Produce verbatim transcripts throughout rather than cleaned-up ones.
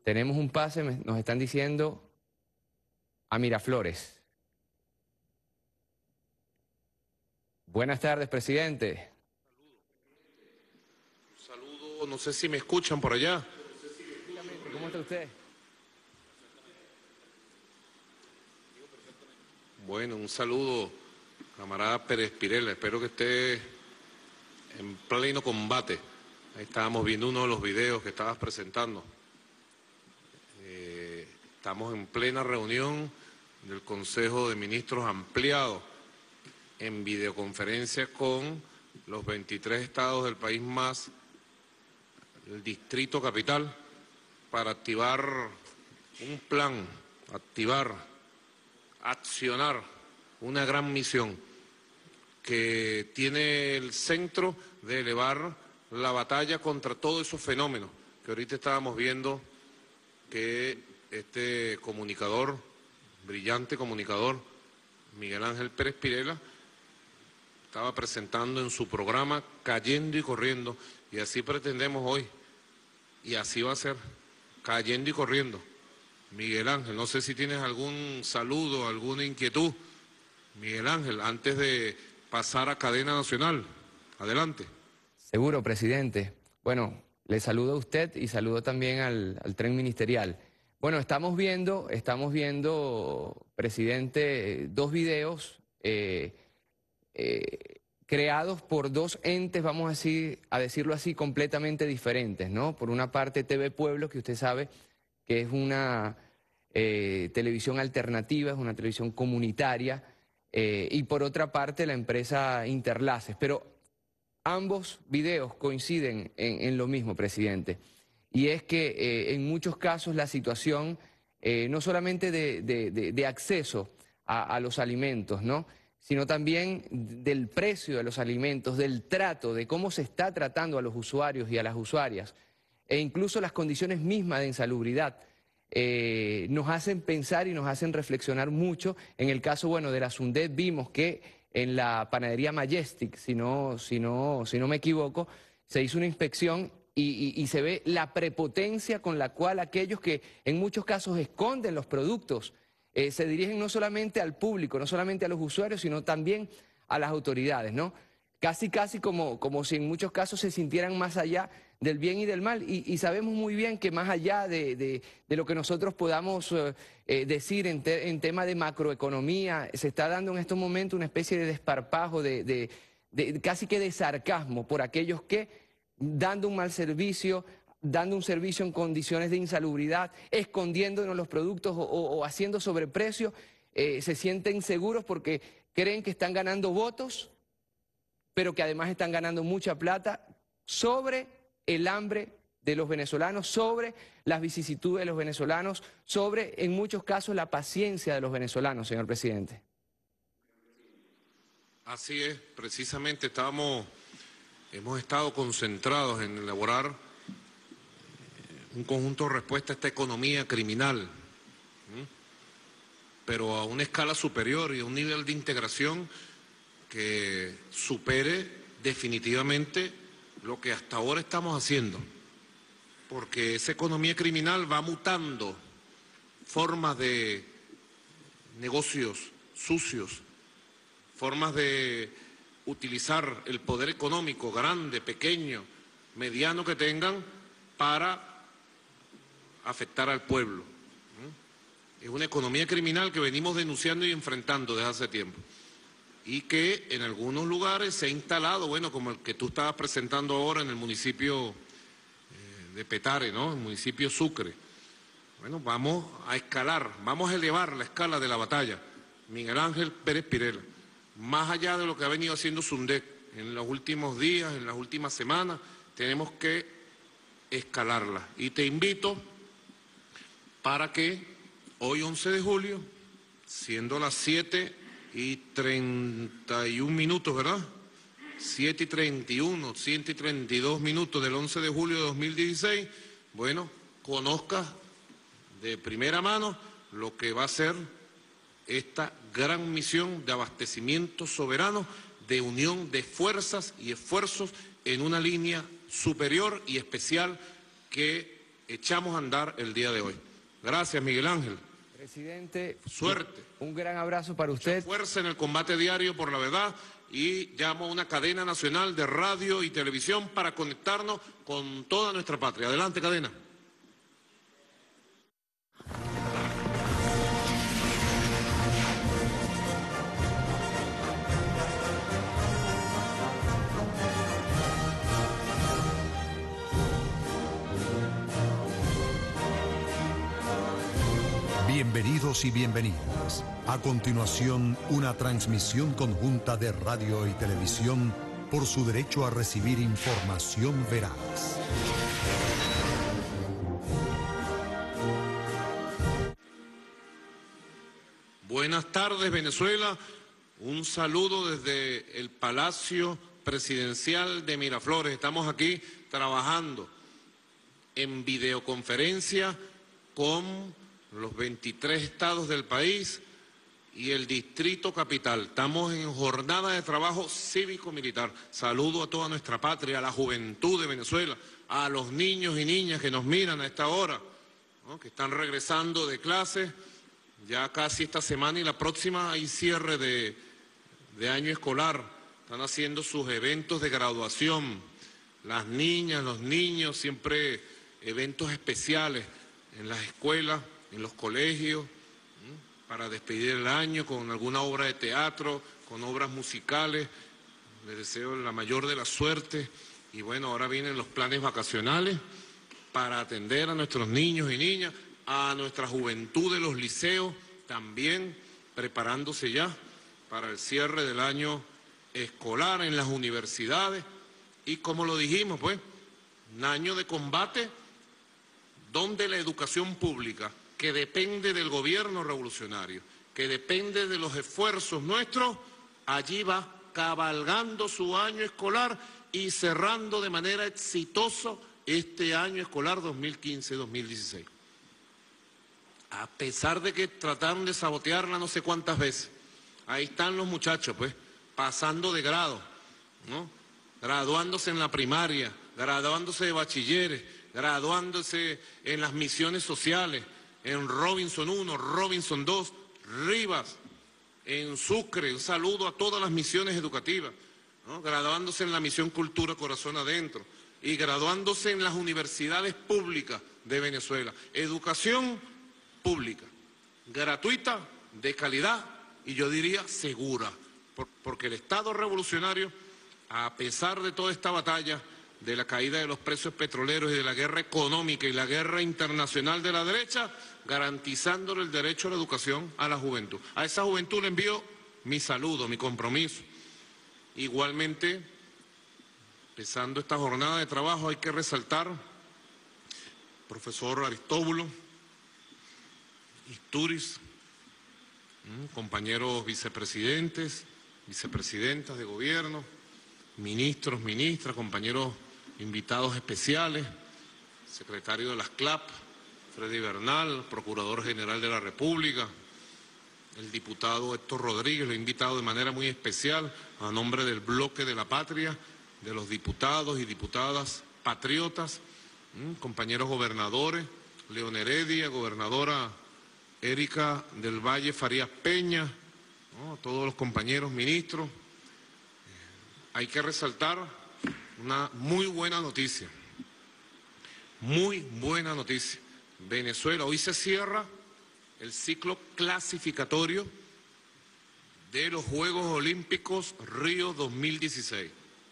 Tenemos un pase, nos están diciendo, a Miraflores. Buenas tardes, presidente. Un saludo, no sé si me escuchan por allá. ¿Cómo está usted? Bueno, un saludo, camarada Pérez Pirela. Espero que esté en pleno combate. Ahí estábamos viendo uno de los videos que estabas presentando. Eh, estamos en plena reunión del Consejo de Ministros ampliado en videoconferencia con los veintitrés estados del país más el Distrito Capital para activar un plan, activar, accionar una gran misión que tiene el centro de elevar la batalla contra todos esos fenómenos que ahorita estábamos viendo que este comunicador, brillante comunicador, Miguel Ángel Pérez Pirela, estaba presentando en su programa Cayendo y Corriendo, y así pretendemos hoy, y así va a ser, cayendo y corriendo. Miguel Ángel, no sé si tienes algún saludo, alguna inquietud. Miguel Ángel, antes de pasar a cadena nacional, adelante. Seguro, presidente. Bueno, le saludo a usted y saludo también al, al tren ministerial. Bueno, estamos viendo, estamos viendo, presidente, dos videos eh, eh, creados por dos entes, vamos así, a decirlo así, completamente diferentes, ¿no? Por una parte, T V Pueblo, que usted sabe que es una eh, televisión alternativa, es una televisión comunitaria, eh, y por otra parte, la empresa Interlaces. Pero ambos videos coinciden en, en lo mismo, presidente, y es que eh, en muchos casos la situación, eh, no solamente de, de, de, de acceso a, a los alimentos, ¿no?, sino también del precio de los alimentos, del trato, de cómo se está tratando a los usuarios y a las usuarias, e incluso las condiciones mismas de insalubridad, eh, nos hacen pensar y nos hacen reflexionar mucho. En el caso, bueno, de la Sundet vimos que en la panadería Majestic, si no, si no, si no me equivoco, se hizo una inspección y, y, y se ve la prepotencia con la cual aquellos que en muchos casos esconden los productos eh, se dirigen no solamente al público, no solamente a los usuarios, sino también a las autoridades, ¿no? Casi, casi como, como si en muchos casos se sintieran más allá del bien y del mal, y, y sabemos muy bien que más allá de, de, de lo que nosotros podamos eh, eh, decir en, te, en tema de macroeconomía, se está dando en estos momentos una especie de desparpajo, de, de, de casi que de sarcasmo por aquellos que, dando un mal servicio, dando un servicio en condiciones de insalubridad, escondiéndonos los productos o, o, o haciendo sobreprecio, eh, se sienten seguros porque creen que están ganando votos, pero que además están ganando mucha plata sobre el hambre de los venezolanos, sobre las vicisitudes de los venezolanos, sobre, en muchos casos, la paciencia de los venezolanos, señor presidente. Así es, precisamente estamos, hemos estado concentrados en elaborar un conjunto de respuesta a esta economía criminal, ¿sí?, pero a una escala superior y a un nivel de integración que supere definitivamente lo que hasta ahora estamos haciendo, porque esa economía criminal va mutando formas de negocios sucios, formas de utilizar el poder económico grande, pequeño, mediano que tengan para afectar al pueblo. Es una economía criminal que venimos denunciando y enfrentando desde hace tiempo, y que en algunos lugares se ha instalado, bueno, como el que tú estabas presentando ahora en el municipio eh, de Petare, ¿no?, el municipio Sucre. Bueno, vamos a escalar, vamos a elevar la escala de la batalla. Miguel Ángel Pérez Pirela, más allá de lo que ha venido haciendo Sundet en los últimos días, en las últimas semanas, tenemos que escalarla. Y te invito para que hoy, once de julio, siendo las siete y treinta y un minutos, ¿verdad? siete y treinta y uno, siete y treinta y dos minutos del once de julio de dos mil dieciséis, bueno, conozcas de primera mano lo que va a ser esta gran misión de abastecimiento soberano, de unión de fuerzas y esfuerzos en una línea superior y especial que echamos a andar el día de hoy. Gracias, Miguel Ángel. Presidente, suerte. Un gran abrazo para usted. Mucha fuerza en el combate diario por la verdad y llamo a una cadena nacional de radio y televisión para conectarnos con toda nuestra patria. Adelante, cadena. Bienvenidos y bienvenidas. A continuación, una transmisión conjunta de radio y televisión por su derecho a recibir información veraz. Buenas tardes, Venezuela. Un saludo desde el Palacio Presidencial de Miraflores. Estamos aquí trabajando en videoconferencia con los veintitrés estados del país y el Distrito Capital. Estamos en jornada de trabajo cívico-militar. Saludo a toda nuestra patria, a la juventud de Venezuela, a los niños y niñas que nos miran a esta hora, ¿no?, que están regresando de clases. Ya casi esta semana y la próxima hay cierre de, de año escolar. Están haciendo sus eventos de graduación. Las niñas, los niños, siempre eventos especiales en las escuelas, en los colegios, ¿sí?, para despedir el año con alguna obra de teatro, con obras musicales. Les deseo la mayor de las suertes y bueno, ahora vienen los planes vacacionales para atender a nuestros niños y niñas, a nuestra juventud de los liceos también preparándose ya para el cierre del año escolar en las universidades y como lo dijimos, pues, un año de combate donde la educación pública, que depende del gobierno revolucionario, que depende de los esfuerzos nuestros, allí va cabalgando su año escolar y cerrando de manera exitosa este año escolar dos mil quince dos mil dieciséis. A pesar de que trataron de sabotearla no sé cuántas veces, ahí están los muchachos, pues, pasando de grado, ¿no?, graduándose en la primaria, graduándose de bachilleres, graduándose en las misiones sociales, en Robinson uno, Robinson dos, Rivas, en Sucre, un saludo a todas las misiones educativas, ¿no?, graduándose en la misión Cultura Corazón Adentro y graduándose en las universidades públicas de Venezuela. Educación pública, gratuita, de calidad y yo diría segura, porque el Estado revolucionario, a pesar de toda esta batalla, de la caída de los precios petroleros y de la guerra económica y la guerra internacional de la derecha, garantizándole el derecho a la educación a la juventud. A esa juventud le envío mi saludo, mi compromiso. Igualmente, empezando esta jornada de trabajo, hay que resaltar, profesor Aristóbulo, Isturiz, compañeros vicepresidentes, vicepresidentas de gobierno, ministros, ministras, compañeros invitados especiales, secretario de las C L A P, Freddy Bernal, Procurador General de la República, el diputado Héctor Rodríguez, lo he invitado de manera muy especial a nombre del Bloque de la Patria, de los diputados y diputadas patriotas, compañeros gobernadores, León Heredia, gobernadora Erika del Valle Farías Peña, ¿no?, todos los compañeros ministros. Hay que resaltar una muy buena noticia, muy buena noticia. Venezuela, hoy se cierra el ciclo clasificatorio de los Juegos Olímpicos Río dos mil dieciséis.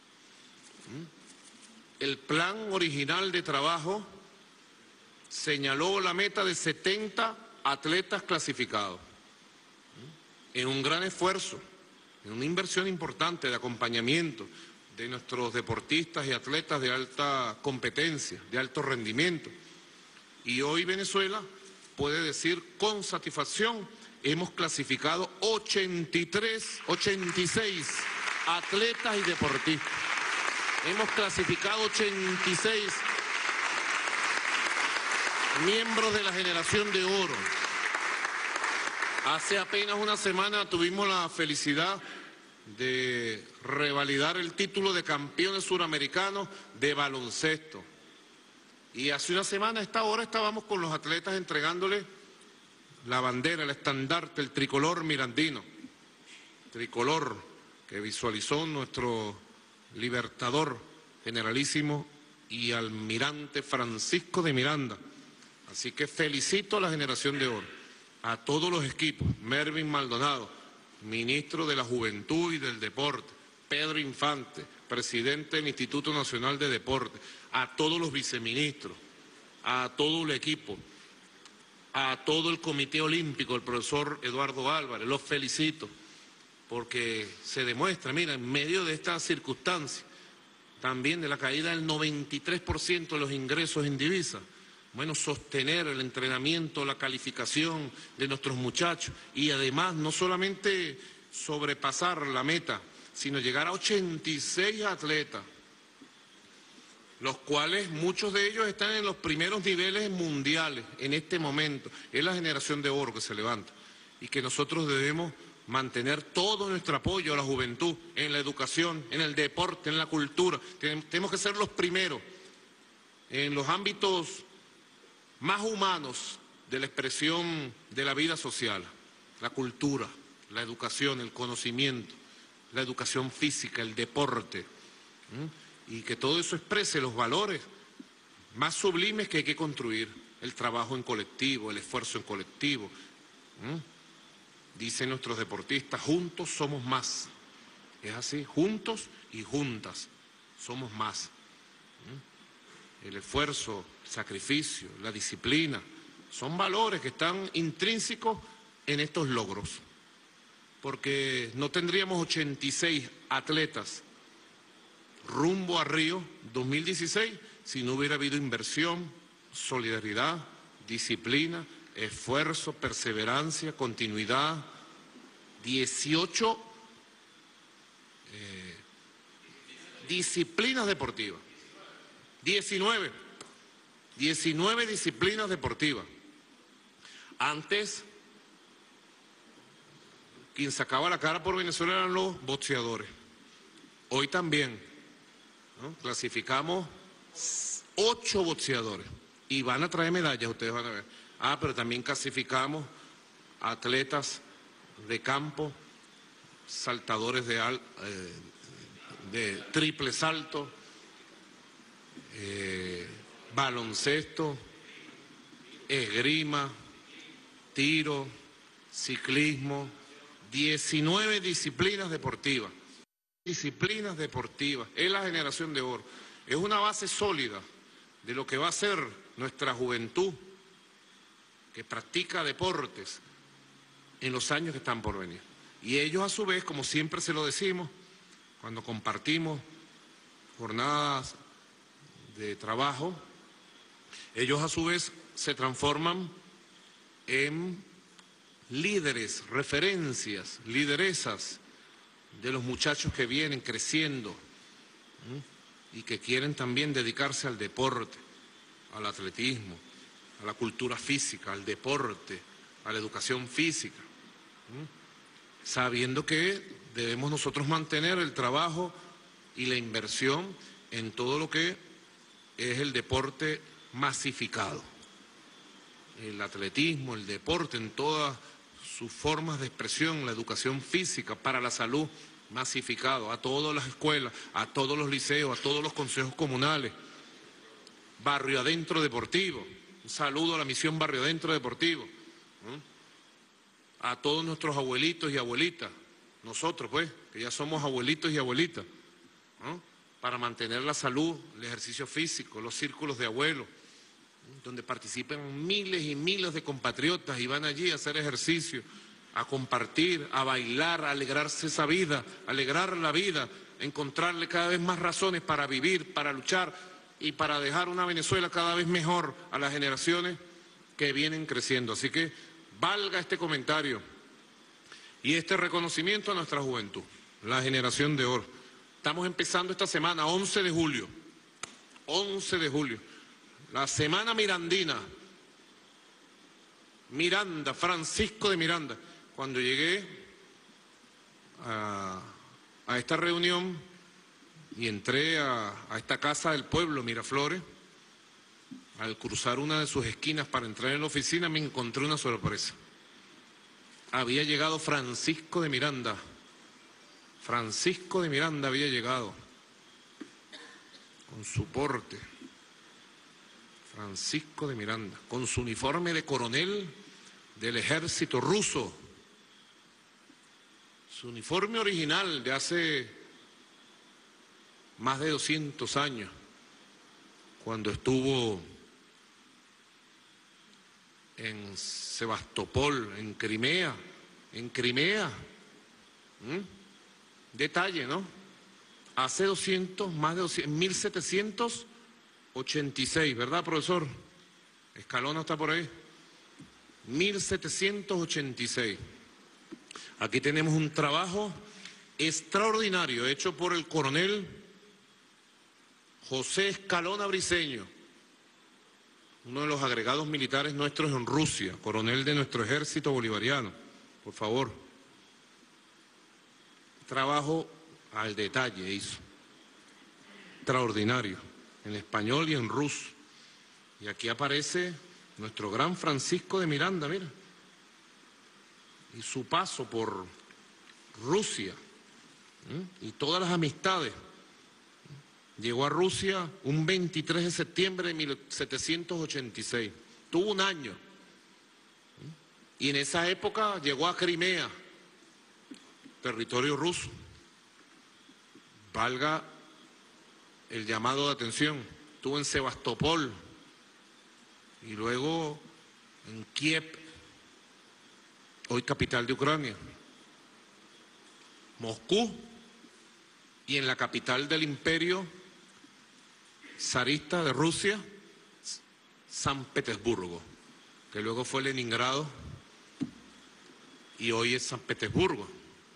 El plan original de trabajo señaló la meta de setenta atletas clasificados, en un gran esfuerzo, en una inversión importante de acompañamiento de nuestros deportistas y atletas de alta competencia, de alto rendimiento. Y hoy Venezuela puede decir con satisfacción, hemos clasificado ochenta y tres, ochenta y seis atletas y deportistas. Hemos clasificado ochenta y seis miembros de la generación de oro. Hace apenas una semana tuvimos la felicidad de revalidar el título de campeones suramericanos de baloncesto. Y hace una semana a esta hora estábamos con los atletas entregándole la bandera, el estandarte, el tricolor mirandino, tricolor que visualizó nuestro libertador generalísimo y almirante Francisco de Miranda. Así que felicito a la generación de oro, a todos los equipos, Mervin Maldonado, ministro de la Juventud y del Deporte, Pedro Infante, presidente del Instituto Nacional de Deporte, a todos los viceministros, a todo el equipo, a todo el Comité Olímpico, el profesor Eduardo Álvarez, los felicito, porque se demuestra, mira, en medio de esta circunstancia, también de la caída del noventa y tres por ciento de los ingresos en divisas, bueno, sostener el entrenamiento, la calificación de nuestros muchachos y además no solamente sobrepasar la meta, sino llegar a ochenta y seis atletas, los cuales muchos de ellos están en los primeros niveles mundiales en este momento. Es la generación de oro que se levanta y que nosotros debemos mantener todo nuestro apoyo a la juventud, en la educación, en el deporte, en la cultura. Tenemos que ser los primeros en los ámbitos más humanos de la expresión de la vida social, la cultura, la educación, el conocimiento, la educación física, el deporte, ¿sí? Y que todo eso exprese los valores más sublimes que hay que construir, el trabajo en colectivo, el esfuerzo en colectivo. ¿Sí? Dicen nuestros deportistas, juntos somos más. Es así, juntos y juntas somos más. ¿Sí? El esfuerzo, el sacrificio, la disciplina, son valores que están intrínsecos en estos logros. Porque no tendríamos ochenta y seis atletas rumbo a Río dos mil dieciséis si no hubiera habido inversión, solidaridad, disciplina, esfuerzo, perseverancia, continuidad, dieciocho eh, disciplinas deportivas, diecinueve, diecinueve disciplinas deportivas. Antes, quien sacaba la cara por Venezuela eran los boxeadores. Hoy también, ¿no? Clasificamos ocho boxeadores y van a traer medallas, ustedes van a ver. Ah, pero también clasificamos atletas de campo, saltadores de, al, eh, de triple salto, eh, baloncesto, esgrima, tiro, ciclismo, diecinueve disciplinas deportivas. Disciplinas deportivas, es la generación de oro. Es una base sólida de lo que va a ser nuestra juventud que practica deportes en los años que están por venir. Y ellos a su vez, como siempre se lo decimos, cuando compartimos jornadas de trabajo, ellos a su vez se transforman en líderes, referencias, lideresas de los muchachos que vienen creciendo, ¿sí? Y que quieren también dedicarse al deporte, al atletismo, a la cultura física, al deporte, a la educación física, ¿sí? Sabiendo que debemos nosotros mantener el trabajo y la inversión en todo lo que es el deporte masificado, el atletismo, el deporte en todas sus formas de expresión, la educación física para la salud, masificado a todas las escuelas, a todos los liceos, a todos los consejos comunales. Barrio Adentro Deportivo, un saludo a la misión Barrio Adentro Deportivo, ¿no? A todos nuestros abuelitos y abuelitas, nosotros pues, que ya somos abuelitos y abuelitas, ¿no? Para mantener la salud, el ejercicio físico, los círculos de abuelos, donde participan miles y miles de compatriotas y van allí a hacer ejercicio, a compartir, a bailar, a alegrarse esa vida, a alegrar la vida, a encontrarle cada vez más razones para vivir, para luchar y para dejar una Venezuela cada vez mejor a las generaciones que vienen creciendo. Así que valga este comentario y este reconocimiento a nuestra juventud, la generación de oro. Estamos empezando esta semana, once de julio, once de julio. La Semana Mirandina, Miranda, Francisco de Miranda. Cuando llegué a, a esta reunión y entré a, a esta casa del pueblo, Miraflores, al cruzar una de sus esquinas para entrar en la oficina, me encontré una sorpresa. Había llegado Francisco de Miranda. Francisco de Miranda había llegado con su porte. Francisco de Miranda, con su uniforme de coronel del ejército ruso. Su uniforme original de hace más de doscientos años, cuando estuvo en Sebastopol, en Crimea, en Crimea. ¿Mm? Detalle, ¿no? Hace doscientos, más de doscientos, mil setecientos ochenta y seis, ¿verdad, profesor? Escalona está por ahí. mil setecientos ochenta y seis. Aquí tenemos un trabajo extraordinario hecho por el coronel José Escalona Briceño, uno de los agregados militares nuestros en Rusia, coronel de nuestro ejército bolivariano, por favor. Trabajo al detalle hizo, extraordinario, en español y en ruso. Y aquí aparece nuestro gran Francisco de Miranda, mira, y su paso por Rusia, ¿eh? Y todas las amistades. Llegó a Rusia un veintitrés de septiembre de mil setecientos ochenta y seis, tuvo un año, y en esa época llegó a Crimea, territorio ruso. Valga el llamado de atención, estuvo en Sebastopol y luego en Kiev, hoy capital de Ucrania, Moscú, y en la capital del imperio zarista de Rusia, San Petersburgo, que luego fue Leningrado y hoy es San Petersburgo.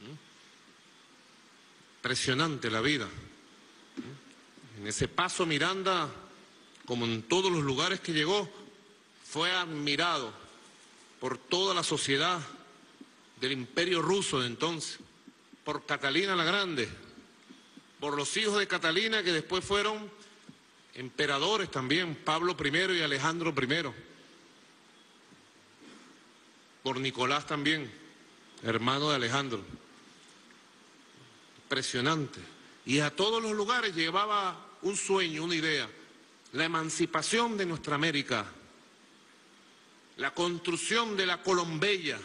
Impresionante la vida. En ese paso Miranda, como en todos los lugares que llegó, fue admirado por toda la sociedad del imperio ruso de entonces, por Catalina la Grande, por los hijos de Catalina que después fueron emperadores también, Pablo primero y Alejandro primero, por Nicolás también, hermano de Alejandro. Impresionante. Y a todos los lugares llevaba un sueño, una idea, la emancipación de nuestra América, la construcción de la Colombella,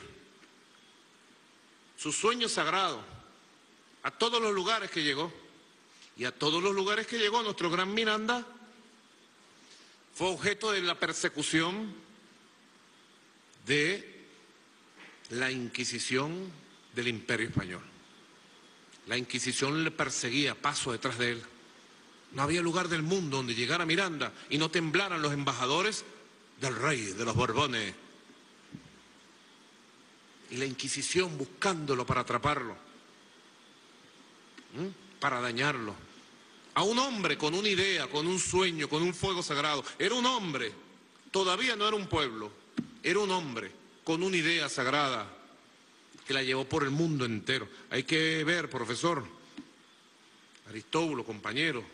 su sueño sagrado, a todos los lugares que llegó. Y a todos los lugares que llegó, nuestro gran Miranda fue objeto de la persecución de la Inquisición del Imperio Español. La Inquisición le perseguía paso detrás de él. No había lugar del mundo donde llegara Miranda y no temblaran los embajadores del rey, de los Borbones. Y la Inquisición buscándolo para atraparlo, ¿Mm? para dañarlo. A un hombre con una idea, con un sueño, con un fuego sagrado. Era un hombre, todavía no era un pueblo, era un hombre con una idea sagrada que la llevó por el mundo entero. Hay que ver, profesor, Aristóbulo, compañero,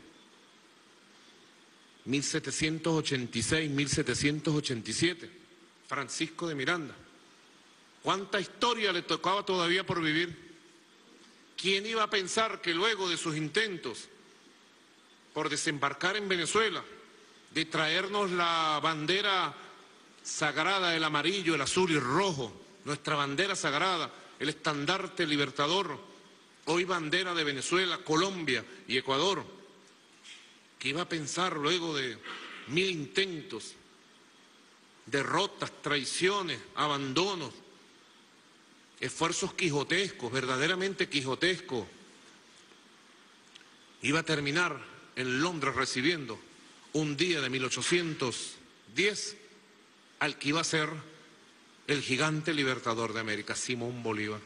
mil setecientos ochenta y seis, mil setecientos ochenta y siete, Francisco de Miranda. ¿Cuánta historia le tocaba todavía por vivir? ¿Quién iba a pensar que luego de sus intentos por desembarcar en Venezuela, de traernos la bandera sagrada, el amarillo, el azul y el rojo, nuestra bandera sagrada, el estandarte libertador, hoy bandera de Venezuela, Colombia y Ecuador, que iba a pensar luego de mil intentos, derrotas, traiciones, abandonos, esfuerzos quijotescos, verdaderamente quijotescos, iba a terminar en Londres recibiendo un día de mil ochocientos diez al que iba a ser el gigante libertador de América, Simón Bolívar.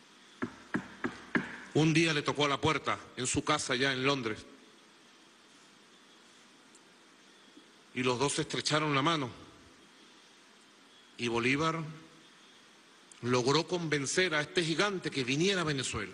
Un día le tocó a la puerta en su casa allá en Londres y los dos se estrecharon la mano y Bolívar logró convencer a este gigante que viniera a Venezuela.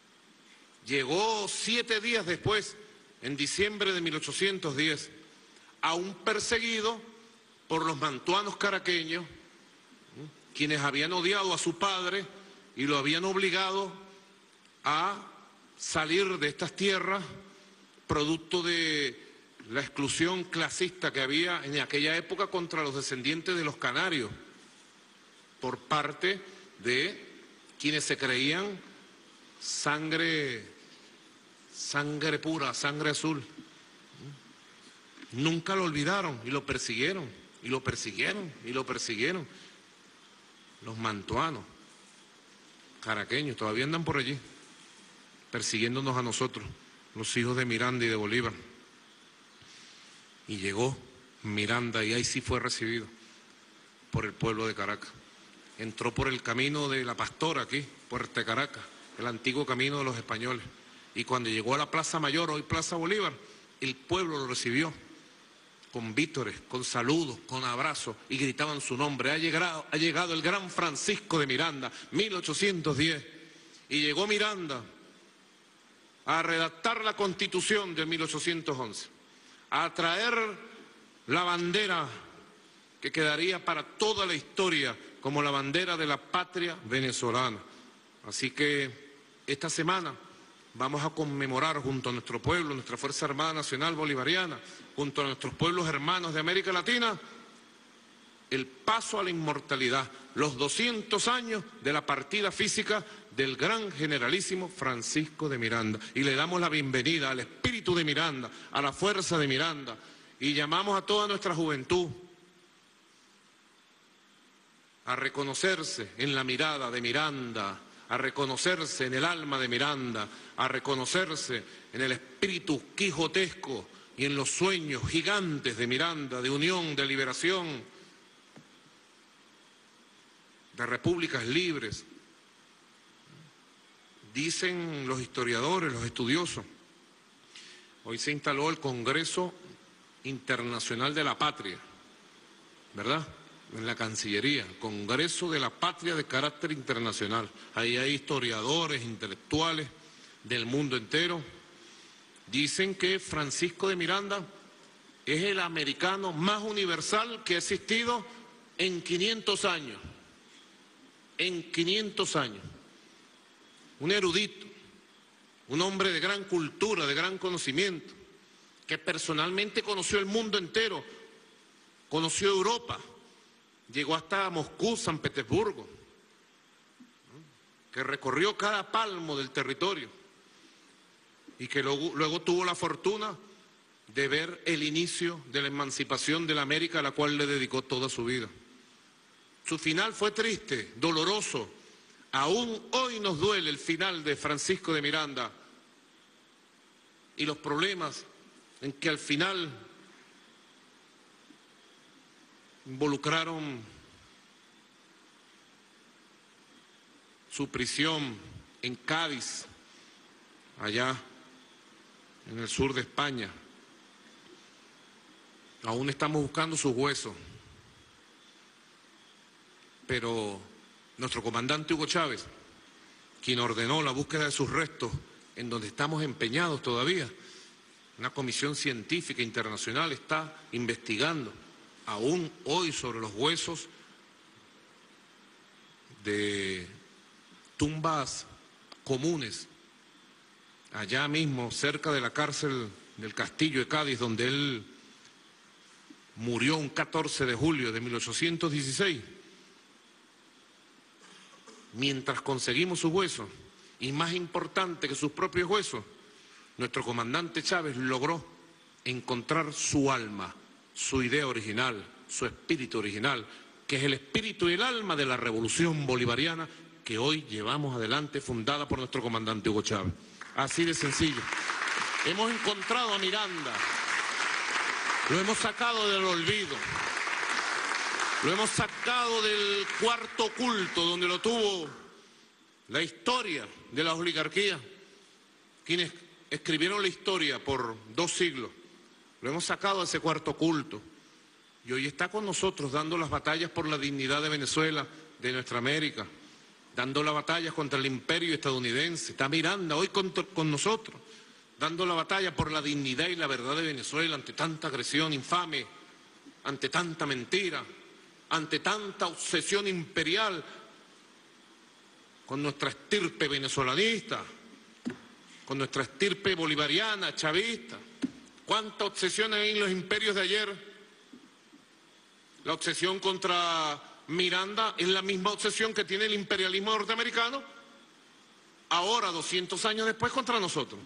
Llegó siete días después, en diciembre de mil ochocientos diez, aún perseguido por los mantuanos caraqueños, quienes habían odiado a su padre y lo habían obligado a salir de estas tierras, producto de la exclusión clasista que había en aquella época contra los descendientes de los canarios, por parte de quienes se creían sangre, sangre pura, sangre azul. Nunca lo olvidaron y lo persiguieron, y lo persiguieron, y lo persiguieron. Los mantuanos, caraqueños, todavía andan por allí, persiguiéndonos a nosotros, los hijos de Miranda y de Bolívar. Y llegó Miranda, y ahí sí fue recibido por el pueblo de Caracas. Entró por el camino de la Pastora aquí, Puerto Caracas, el antiguo camino de los españoles. Y cuando llegó a la Plaza Mayor, hoy Plaza Bolívar, el pueblo lo recibió con vítores, con saludos, con abrazos, y gritaban su nombre. Ha llegado, ha llegado el gran Francisco de Miranda, mil ochocientos diez, y llegó Miranda a redactar la Constitución de mil ochocientos once, a traer la bandera que quedaría para toda la historia como la bandera de la patria venezolana. Así que esta semana vamos a conmemorar junto a nuestro pueblo, nuestra Fuerza Armada Nacional Bolivariana, junto a nuestros pueblos hermanos de América Latina, el paso a la inmortalidad, los doscientos años de la partida física del gran generalísimo Francisco de Miranda. Y le damos la bienvenida al espíritu de Miranda, a la fuerza de Miranda, y llamamos a toda nuestra juventud a reconocerse en la mirada de Miranda, a reconocerse en el alma de Miranda, a reconocerse en el espíritu quijotesco y en los sueños gigantes de Miranda, de unión, de liberación, de repúblicas libres. Dicen los historiadores, los estudiosos, hoy se instaló el Congreso Internacional de la Patria, ¿verdad?, en la Cancillería, Congreso de la Patria de carácter internacional. Ahí hay historiadores, intelectuales del mundo entero. Dicen que Francisco de Miranda es el americano más universal que ha existido en quinientos años. En quinientos años. Un erudito, un hombre de gran cultura, de gran conocimiento, que personalmente conoció el mundo entero, conoció Europa, llegó hasta Moscú, San Petersburgo, que recorrió cada palmo del territorio y que luego, luego tuvo la fortuna de ver el inicio de la emancipación de la América, a la cual le dedicó toda su vida. Su final fue triste, doloroso. Aún hoy nos duele el final de Francisco de Miranda y los problemas en que al final involucraron su prisión en Cádiz, allá en el sur de España. Aún estamos buscando sus huesos, pero nuestro comandante Hugo Chávez, quien ordenó la búsqueda de sus restos, en donde estamos empeñados todavía, una comisión científica internacional está investigando aún hoy sobre los huesos de tumbas comunes, allá mismo, cerca de la cárcel del Castillo de Cádiz, donde él murió un catorce de julio de mil ochocientos dieciséis. Mientras conseguimos sus huesos, y más importante que sus propios huesos, nuestro comandante Chávez logró encontrar su alma, su idea original, su espíritu original, que es el espíritu y el alma de la revolución bolivariana que hoy llevamos adelante, fundada por nuestro comandante Hugo Chávez. Así de sencillo. Hemos encontrado a Miranda, lo hemos sacado del olvido, lo hemos sacado del cuarto oculto donde lo tuvo la historia de la oligarquía, quienes escribieron la historia por dos siglos. Lo hemos sacado de ese cuarto oculto y hoy está con nosotros dando las batallas por la dignidad de Venezuela, de nuestra América, dando las batallas contra el imperio estadounidense. Está Miranda hoy con, con nosotros, dando la batalla por la dignidad y la verdad de Venezuela ante tanta agresión infame, ante tanta mentira, ante tanta obsesión imperial con nuestra estirpe venezolanista, con nuestra estirpe bolivariana, chavista. ¿Cuánta obsesión hay en los imperios de ayer? La obsesión contra Miranda es la misma obsesión que tiene el imperialismo norteamericano ahora, doscientos años después, contra nosotros.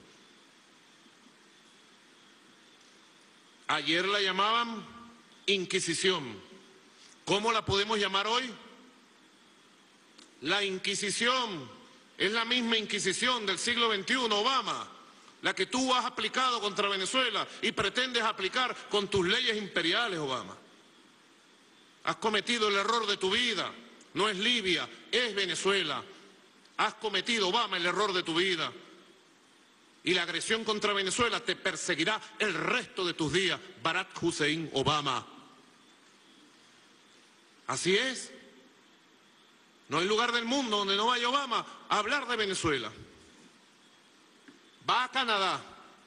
Ayer la llamaban Inquisición. ¿Cómo la podemos llamar hoy? La Inquisición es la misma Inquisición del siglo veintiuno, Obama, la que tú has aplicado contra Venezuela y pretendes aplicar con tus leyes imperiales, Obama. Has cometido el error de tu vida. No es Libia, es Venezuela. Has cometido, Obama, el error de tu vida. Y la agresión contra Venezuela te perseguirá el resto de tus días. Barack Hussein Obama. Así es. No hay lugar del mundo donde no vaya Obama a hablar de Venezuela. Va a Canadá.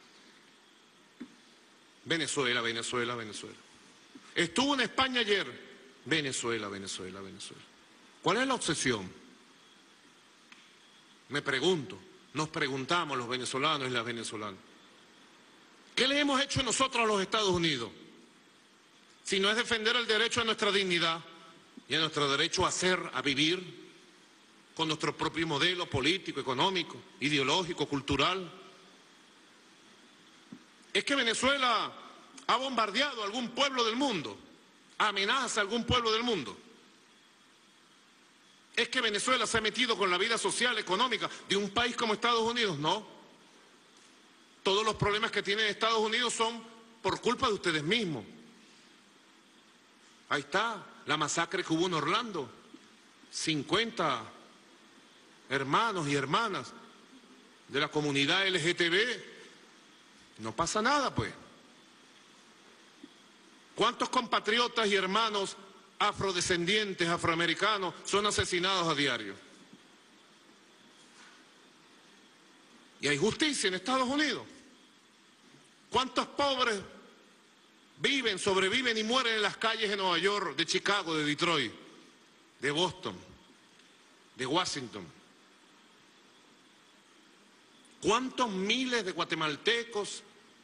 Venezuela, Venezuela, Venezuela. Estuvo en España ayer. Venezuela, Venezuela, Venezuela. ¿Cuál es la obsesión? Me pregunto, nos preguntamos los venezolanos y las venezolanas. ¿Qué le hemos hecho nosotros a los Estados Unidos? Si no es defender el derecho a nuestra dignidad y a nuestro derecho a ser, a vivir con nuestro propio modelo político, económico, ideológico, cultural. Es que Venezuela ha bombardeado a algún pueblo del mundo. ¿Amenaza a algún pueblo del mundo? ¿Es que Venezuela se ha metido con la vida social, económica de un país como Estados Unidos? No. Todos los problemas que tiene Estados Unidos son por culpa de ustedes mismos. Ahí está, la masacre que hubo en Orlando. cincuenta hermanos y hermanas de la comunidad L G T B. No pasa nada, pues. ¿Cuántos compatriotas y hermanos afrodescendientes, afroamericanos, son asesinados a diario? Y hay justicia en Estados Unidos. ¿Cuántos pobres viven, sobreviven y mueren en las calles de Nueva York, de Chicago, de Detroit, de Boston, de Washington? ¿Cuántos miles de guatemaltecos,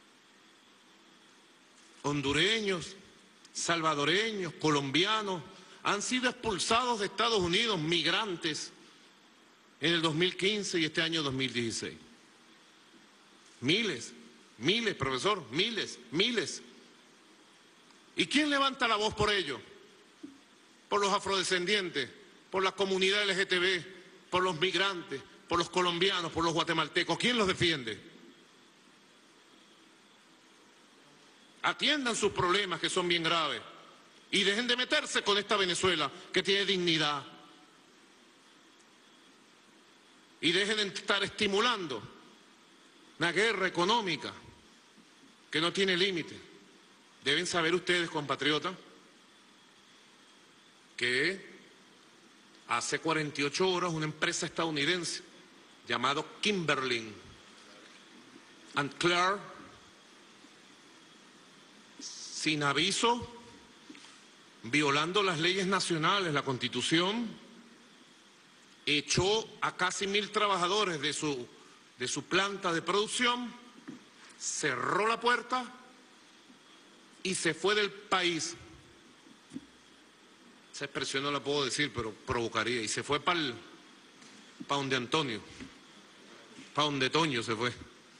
hondureños, salvadoreños, colombianos, han sido expulsados de Estados Unidos, migrantes, en el dos mil quince y este año dos mil dieciséis? Miles, miles, profesor, miles, miles. ¿Y quién levanta la voz por ello? Por los afrodescendientes, por la comunidad L G T B, por los migrantes, por los colombianos, por los guatemaltecos. ¿Quién los defiende? Atiendan sus problemas, que son bien graves, y dejen de meterse con esta Venezuela que tiene dignidad. Y dejen de estar estimulando una guerra económica que no tiene límite. Deben saber ustedes, compatriotas, que hace cuarenta y ocho horas una empresa estadounidense llamada Kimberly and Clark, sin aviso, violando las leyes nacionales, la Constitución, echó a casi mil trabajadores de su, de su planta de producción, cerró la puerta y se fue del país. Esa expresión no la puedo decir, pero provocaría. Y se fue para para donde Antonio, para donde Toño se fue.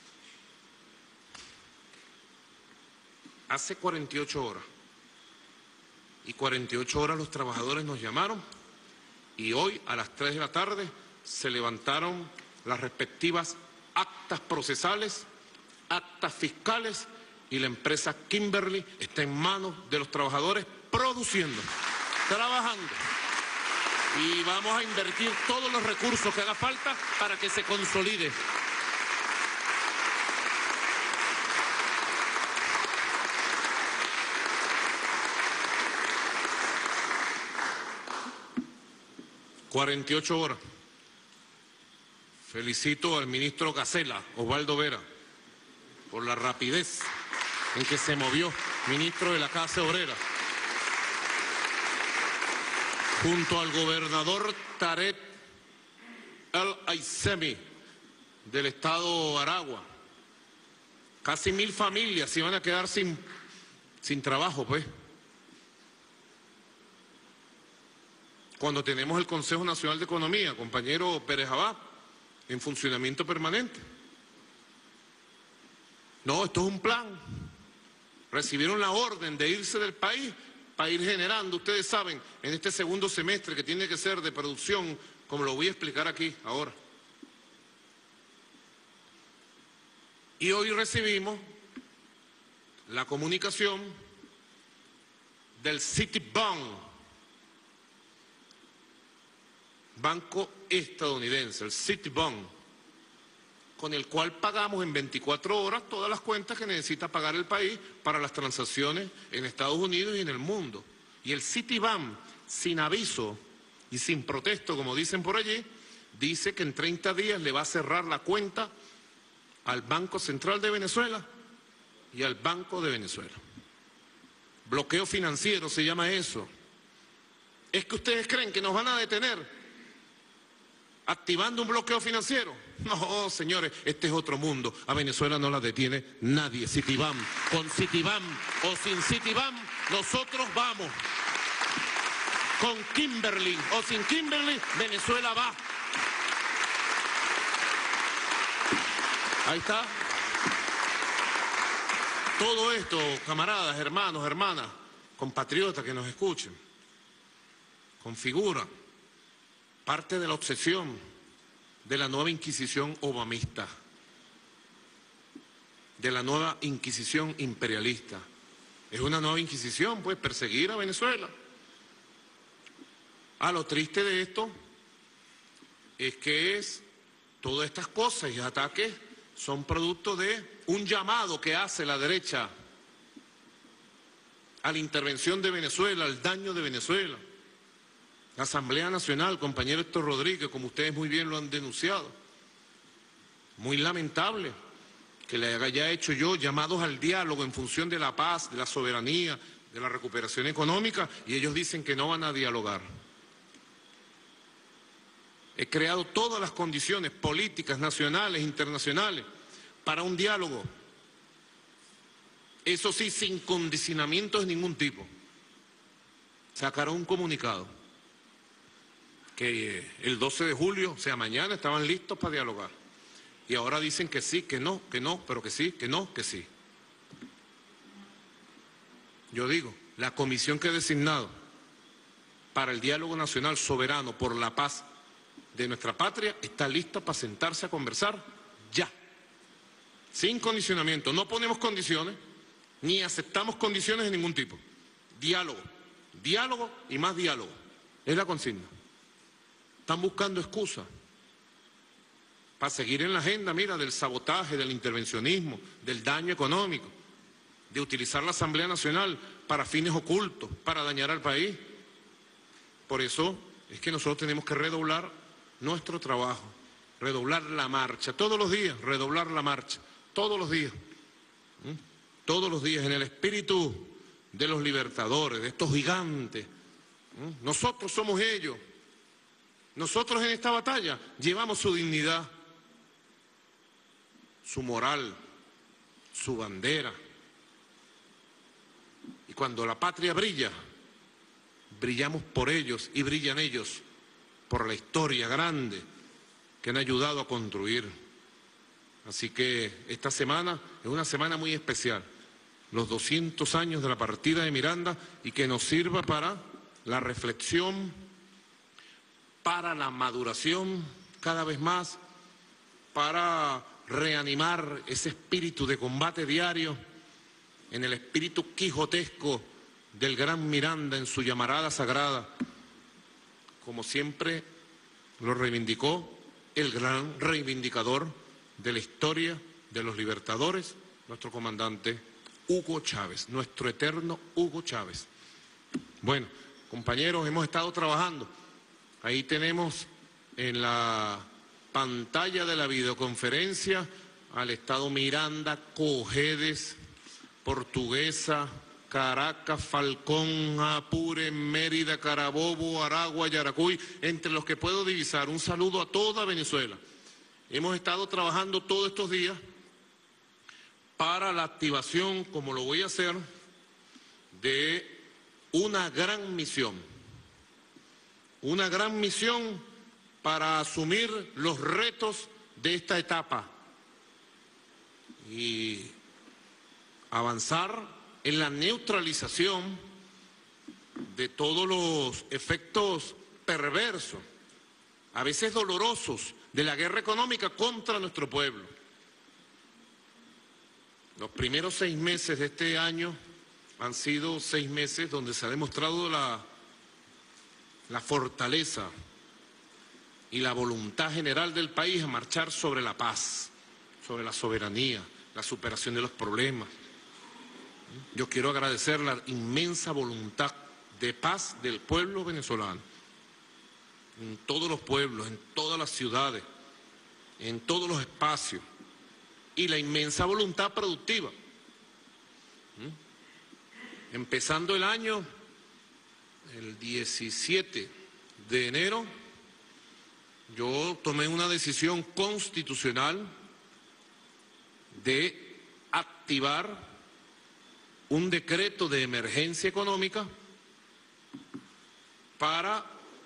Hace cuarenta y ocho horas. Y cuarenta y ocho horas los trabajadores nos llamaron y hoy a las tres de la tarde se levantaron las respectivas actas procesales, actas fiscales, y la empresa Kimberly está en manos de los trabajadores produciendo, trabajando. Y vamos a invertir todos los recursos que haga falta para que se consolide. cuarenta y ocho horas. Felicito al ministro Gacela, Osvaldo Vera, por la rapidez en que se movió, ministro de la Clase Obrera, junto al gobernador Tarek El-Aissemi del estado Aragua. Casi mil familias se iban a quedar sin, sin trabajo, pues. Cuando tenemos el Consejo Nacional de Economía, compañero Pérez Abad, en funcionamiento permanente. No, esto es un plan. Recibieron la orden de irse del país para ir generando, ustedes saben, en este segundo semestre que tiene que ser de producción, como lo voy a explicar aquí ahora. Y hoy recibimos la comunicación del Citibank, banco estadounidense, el Citibank, con el cual pagamos en veinticuatro horas todas las cuentas que necesita pagar el país para las transacciones en Estados Unidos y en el mundo. Y el Citibank, sin aviso y sin protesto, como dicen por allí, dice que en treinta días le va a cerrar la cuenta al Banco Central de Venezuela y al Banco de Venezuela. Bloqueo financiero se llama eso. ¿Es que ustedes creen que nos van a detener activando un bloqueo financiero? No, señores, este es otro mundo. A Venezuela no la detiene nadie. Citibank, con Citibank o sin Citibank, nosotros vamos. Con Kimberly o sin Kimberly, Venezuela va. Ahí está. Todo esto, camaradas, hermanos, hermanas, compatriotas que nos escuchen, configura parte de la obsesión de la nueva Inquisición obamista, de la nueva Inquisición imperialista. Es una nueva Inquisición, pues, perseguir a Venezuela. Ah, lo triste de esto es que es todas estas cosas y ataques son producto de un llamado que hace la derecha a la intervención de Venezuela, al daño de Venezuela. La Asamblea Nacional, compañero Héctor Rodríguez, como ustedes muy bien lo han denunciado. Muy lamentable que le haya hecho yo llamados al diálogo en función de la paz, de la soberanía, de la recuperación económica, y ellos dicen que no van a dialogar. He creado todas las condiciones políticas, nacionales, internacionales, para un diálogo. Eso sí, sin condicionamientos de ningún tipo. Sacaron un comunicado que el doce de julio, o sea, mañana, estaban listos para dialogar. Y ahora dicen que sí, que no, que no, pero que sí, que no, que sí. Yo digo, la comisión que he designado para el diálogo nacional soberano por la paz de nuestra patria está lista para sentarse a conversar ya, sin condicionamiento. No ponemos condiciones, ni aceptamos condiciones de ningún tipo. Diálogo, diálogo y más diálogo. Es la consigna. Están buscando excusas para seguir en la agenda, mira, del sabotaje, del intervencionismo, del daño económico, de utilizar la Asamblea Nacional para fines ocultos, para dañar al país. Por eso es que nosotros tenemos que redoblar nuestro trabajo, redoblar la marcha, todos los días, redoblar la marcha, todos los días, ¿Mm? todos los días, en el espíritu de los libertadores, de estos gigantes. ¿Mm? Nosotros somos ellos. Nosotros en esta batalla llevamos su dignidad, su moral, su bandera. Y cuando la patria brilla, brillamos por ellos y brillan ellos por la historia grande que han ayudado a construir. Así que esta semana es una semana muy especial, los doscientos años de la partida de Miranda, y que nos sirva para la reflexión, para la maduración cada vez más, para reanimar ese espíritu de combate diario, en el espíritu quijotesco del gran Miranda en su llamarada sagrada, como siempre lo reivindicó el gran reivindicador de la historia de los libertadores, nuestro comandante Hugo Chávez, nuestro eterno Hugo Chávez. Bueno, compañeros, hemos estado trabajando. Ahí tenemos en la pantalla de la videoconferencia al estado Miranda, Cojedes, Portuguesa, Caracas, Falcón, Apure, Mérida, Carabobo, Aragua, Yaracuy, entre los que puedo divisar. Un saludo a toda Venezuela. Hemos estado trabajando todos estos días para la activación, como lo voy a hacer, de una gran misión. Una gran misión para asumir los retos de esta etapa y avanzar en la neutralización de todos los efectos perversos, a veces dolorosos, de la guerra económica contra nuestro pueblo. Los primeros seis meses de este año han sido seis meses donde se ha demostrado la, la fortaleza y la voluntad general del país a marchar sobre la paz, sobre la soberanía, la superación de los problemas. Yo quiero agradecer la inmensa voluntad de paz del pueblo venezolano, en todos los pueblos, en todas las ciudades, en todos los espacios, y la inmensa voluntad productiva. ¿Mm? Empezando el año, el diecisiete de enero, yo tomé una decisión constitucional de activar un decreto de emergencia económica para,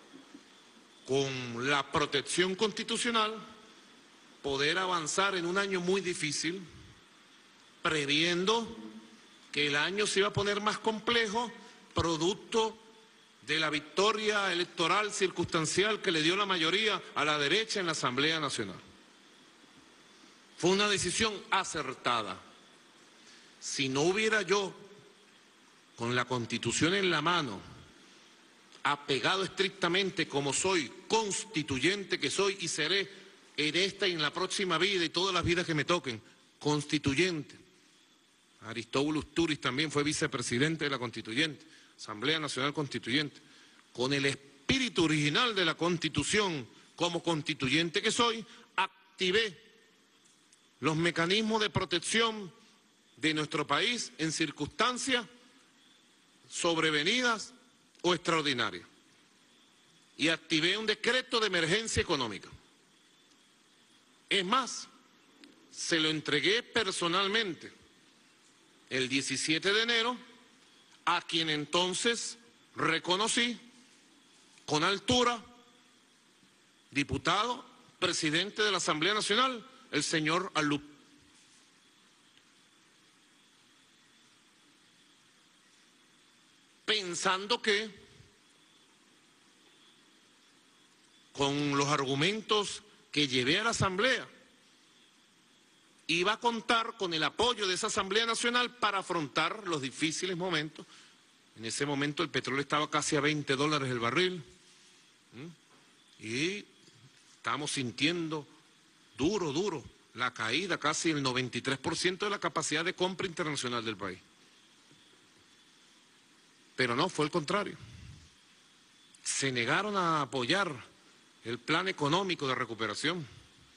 con la protección constitucional, poder avanzar en un año muy difícil, previendo que el año se iba a poner más complejo, producto de la victoria electoral circunstancial que le dio la mayoría a la derecha en la Asamblea Nacional. Fue una decisión acertada. Si no hubiera yo, con la Constitución en la mano, apegado estrictamente como soy, constituyente que soy y seré en esta y en la próxima vida y todas las vidas que me toquen, constituyente. Aristóbulo Turis también fue vicepresidente de la Constituyente, Asamblea Nacional Constituyente. Con el espíritu original de la Constitución, como constituyente que soy, activé los mecanismos de protección de nuestro país en circunstancias sobrevenidas o extraordinarias. Y activé un decreto de emergencia económica. Es más, se lo entregué personalmente el diecisiete de enero a quien entonces reconocí con altura, diputado, presidente de la Asamblea Nacional, el señor Alup. Pensando que con los argumentos que llevé a la Asamblea iba a contar con el apoyo de esa Asamblea Nacional para afrontar los difíciles momentos. En ese momento el petróleo estaba casi a veinte dólares el barril, ¿sí? Y estábamos sintiendo duro, duro, la caída, casi el noventa y tres por ciento de la capacidad de compra internacional del país. Pero no, fue el contrario. Se negaron a apoyar el plan económico de recuperación.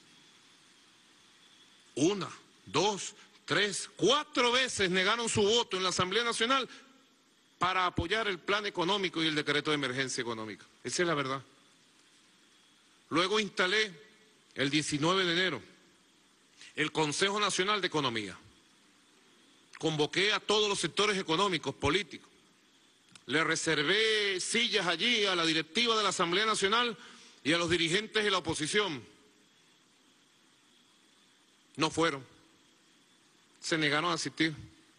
Una, dos, tres, cuatro veces negaron su voto en la Asamblea Nacional para apoyar el plan económico y el decreto de emergencia económica. Esa es la verdad. Luego instalé el diecinueve de enero el Consejo Nacional de Economía. Convoqué a todos los sectores económicos, políticos. Le reservé sillas allí a la directiva de la Asamblea Nacional y a los dirigentes de la oposición. No fueron. Se negaron a asistir.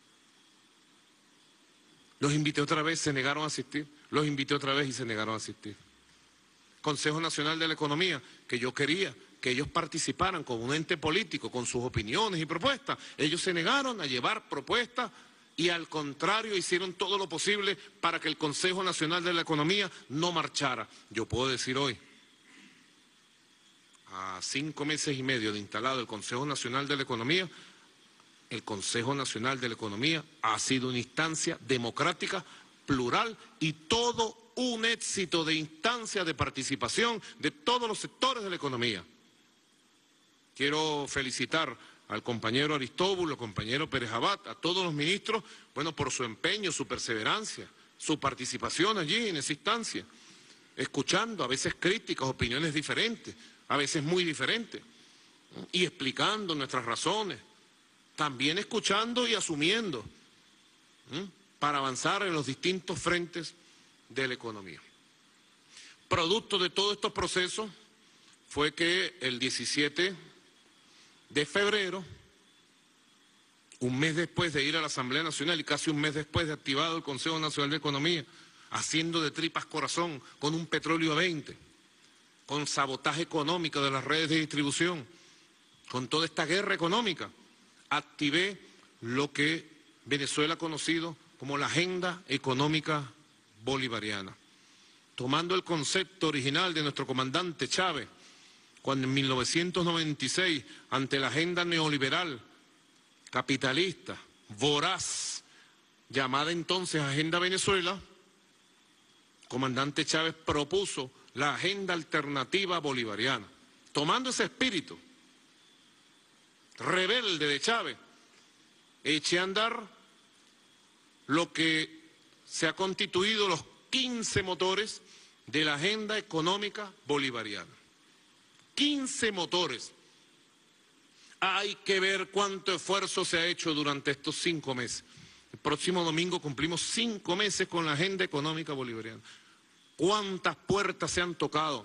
Los invité otra vez, se negaron a asistir. Los invité otra vez y se negaron a asistir. Consejo Nacional de la Economía, que yo quería que ellos participaran como un ente político, con sus opiniones y propuestas. Ellos se negaron a llevar propuestas y al contrario hicieron todo lo posible para que el Consejo Nacional de la Economía no marchara. Yo puedo decir hoy, a cinco meses y medio de instalado el Consejo Nacional de la Economía, el Consejo Nacional de la Economía ha sido una instancia democrática, plural y todo un éxito de instancia de participación de todos los sectores de la economía. Quiero felicitar al compañero Aristóbulo, al compañero Pérez Abad, a todos los ministros, bueno, por su empeño, su perseverancia, su participación allí en esa instancia, escuchando a veces críticas, opiniones diferentes, a veces muy diferentes, y explicando nuestras razones, también escuchando y asumiendo, ¿sí?, para avanzar en los distintos frentes de la economía. Producto de todos estos procesos fue que el diecisiete de febrero, un mes después de ir a la Asamblea Nacional y casi un mes después de activado el Consejo Nacional de Economía, haciendo de tripas corazón con un petróleo a veinte, con sabotaje económico de las redes de distribución, con toda esta guerra económica, activé lo que Venezuela ha conocido como la Agenda Económica Bolivariana, tomando el concepto original de nuestro comandante Chávez, cuando en mil novecientos noventa y seis, ante la agenda neoliberal, capitalista, voraz, llamada entonces Agenda Venezuela, comandante Chávez propuso la Agenda Alternativa Bolivariana. Tomando ese espíritu rebelde de Chávez, eché a andar lo que se ha constituido los quince motores de la Agenda Económica Bolivariana. quince motores. Hay que ver cuánto esfuerzo se ha hecho durante estos cinco meses. El próximo domingo cumplimos cinco meses con la Agenda Económica Bolivariana. ¿Cuántas puertas se han tocado?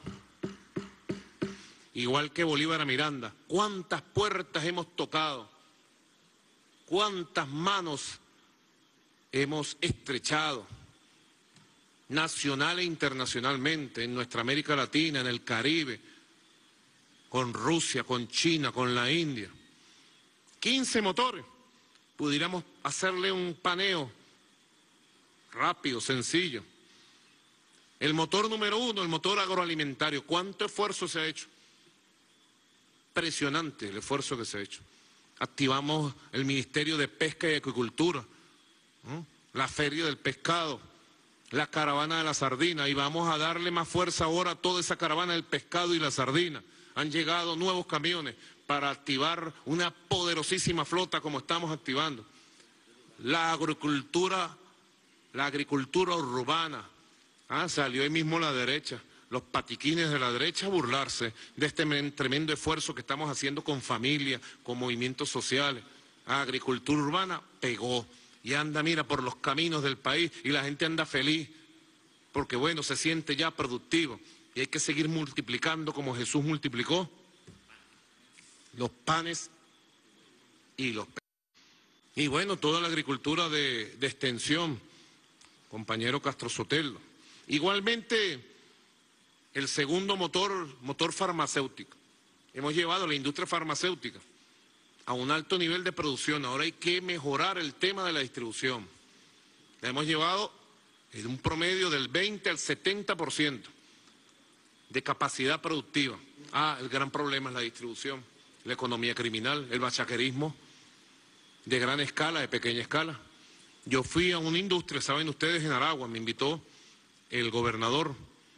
Igual que Bolívar a Miranda, ¿cuántas puertas hemos tocado? ¿Cuántas manos hemos estrechado? Nacional e internacionalmente, en nuestra América Latina, en el Caribe, con Rusia, con China, con la India. quince motores. Pudiéramos hacerle un paneo rápido, sencillo. El motor número uno, el motor agroalimentario. ¿Cuánto esfuerzo se ha hecho? Impresionante el esfuerzo que se ha hecho. Activamos el Ministerio de Pesca y Acuicultura, ¿no?, la Feria del Pescado, la Caravana de la Sardina, y vamos a darle más fuerza ahora a toda esa caravana del pescado y la sardina. Han llegado nuevos camiones para activar una poderosísima flota como estamos activando. La agricultura, la agricultura urbana. Ah, salió ahí mismo la derecha, los patiquines de la derecha a burlarse de este tremendo esfuerzo que estamos haciendo con familias, con movimientos sociales. Ah, agricultura urbana pegó y anda, mira, por los caminos del país y la gente anda feliz porque, bueno, se siente ya productivo. Y hay que seguir multiplicando como Jesús multiplicó los panes y los peces. Y bueno, toda la agricultura de, de extensión, compañero Castro Sotelo. Igualmente, el segundo motor, motor farmacéutico. Hemos llevado a la industria farmacéutica a un alto nivel de producción. Ahora hay que mejorar el tema de la distribución. La hemos llevado en un promedio del veinte al setenta por ciento. De capacidad productiva. Ah, el gran problema es la distribución, la economía criminal, el bachaquerismo de gran escala, de pequeña escala. Yo fui a una industria, saben ustedes, en Aragua, me invitó el gobernador.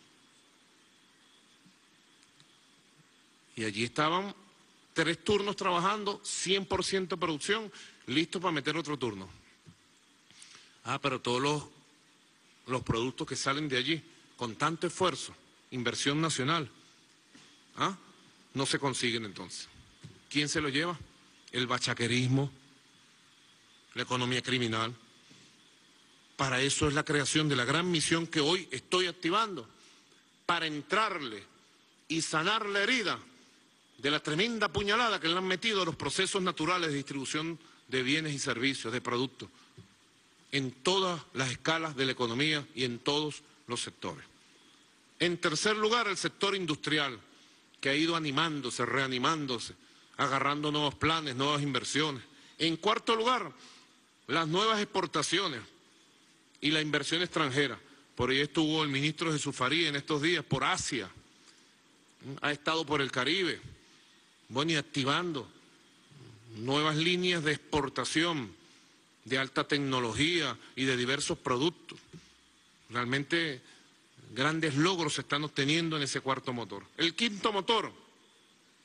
Y allí estaban tres turnos trabajando, cien por ciento producción, listos para meter otro turno. Ah, pero todos los, los productos que salen de allí, con tanto esfuerzo, inversión nacional, ¿ah?, no se consiguen entonces. ¿Quién se lo lleva? El bachaquerismo, la economía criminal. Para eso es la creación de la gran misión que hoy estoy activando, para entrarle y sanar la herida de la tremenda puñalada que le han metido a los procesos naturales de distribución de bienes y servicios, de productos, en todas las escalas de la economía y en todos los sectores. En tercer lugar, el sector industrial, que ha ido animándose, reanimándose, agarrando nuevos planes, nuevas inversiones. En cuarto lugar, las nuevas exportaciones y la inversión extranjera. Por ahí estuvo el ministro Jesús Faría en estos días por Asia, ha estado por el Caribe, bueno, y activando nuevas líneas de exportación de alta tecnología y de diversos productos. Realmente grandes logros se están obteniendo en ese cuarto motor. El quinto motor,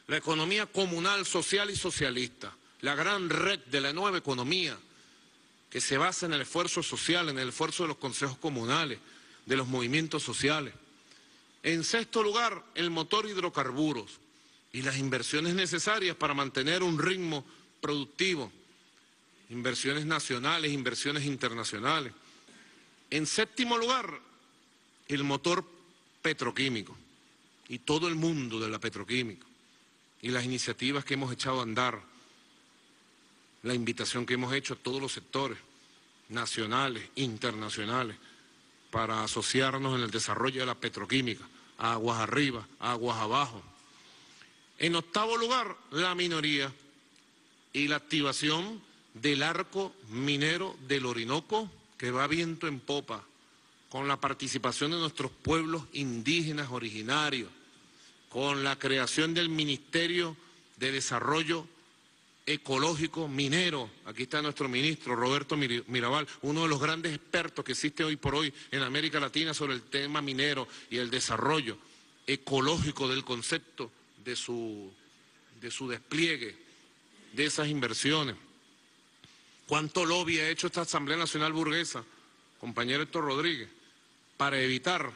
la economía comunal, social y socialista, la gran red de la nueva economía que se basa en el esfuerzo social, en el esfuerzo de los consejos comunales, de los movimientos sociales. En sexto lugar, el motor hidrocarburos y las inversiones necesarias para mantener un ritmo productivo, inversiones nacionales, inversiones internacionales. En séptimo lugar, el motor petroquímico y todo el mundo de la petroquímica y las iniciativas que hemos echado a andar, la invitación que hemos hecho a todos los sectores nacionales, internacionales, para asociarnos en el desarrollo de la petroquímica, aguas arriba, aguas abajo. En octavo lugar, la minería y la activación del arco minero del Orinoco, que va viento en popa, con la participación de nuestros pueblos indígenas originarios, con la creación del Ministerio de Desarrollo Ecológico Minero. Aquí está nuestro ministro Roberto Mirabal, uno de los grandes expertos que existe hoy por hoy en América Latina sobre el tema minero y el desarrollo ecológico del concepto de su, de su despliegue, de esas inversiones. ¿Cuánto lobby ha hecho esta Asamblea Nacional Burguesa, compañero Héctor Rodríguez, para evitar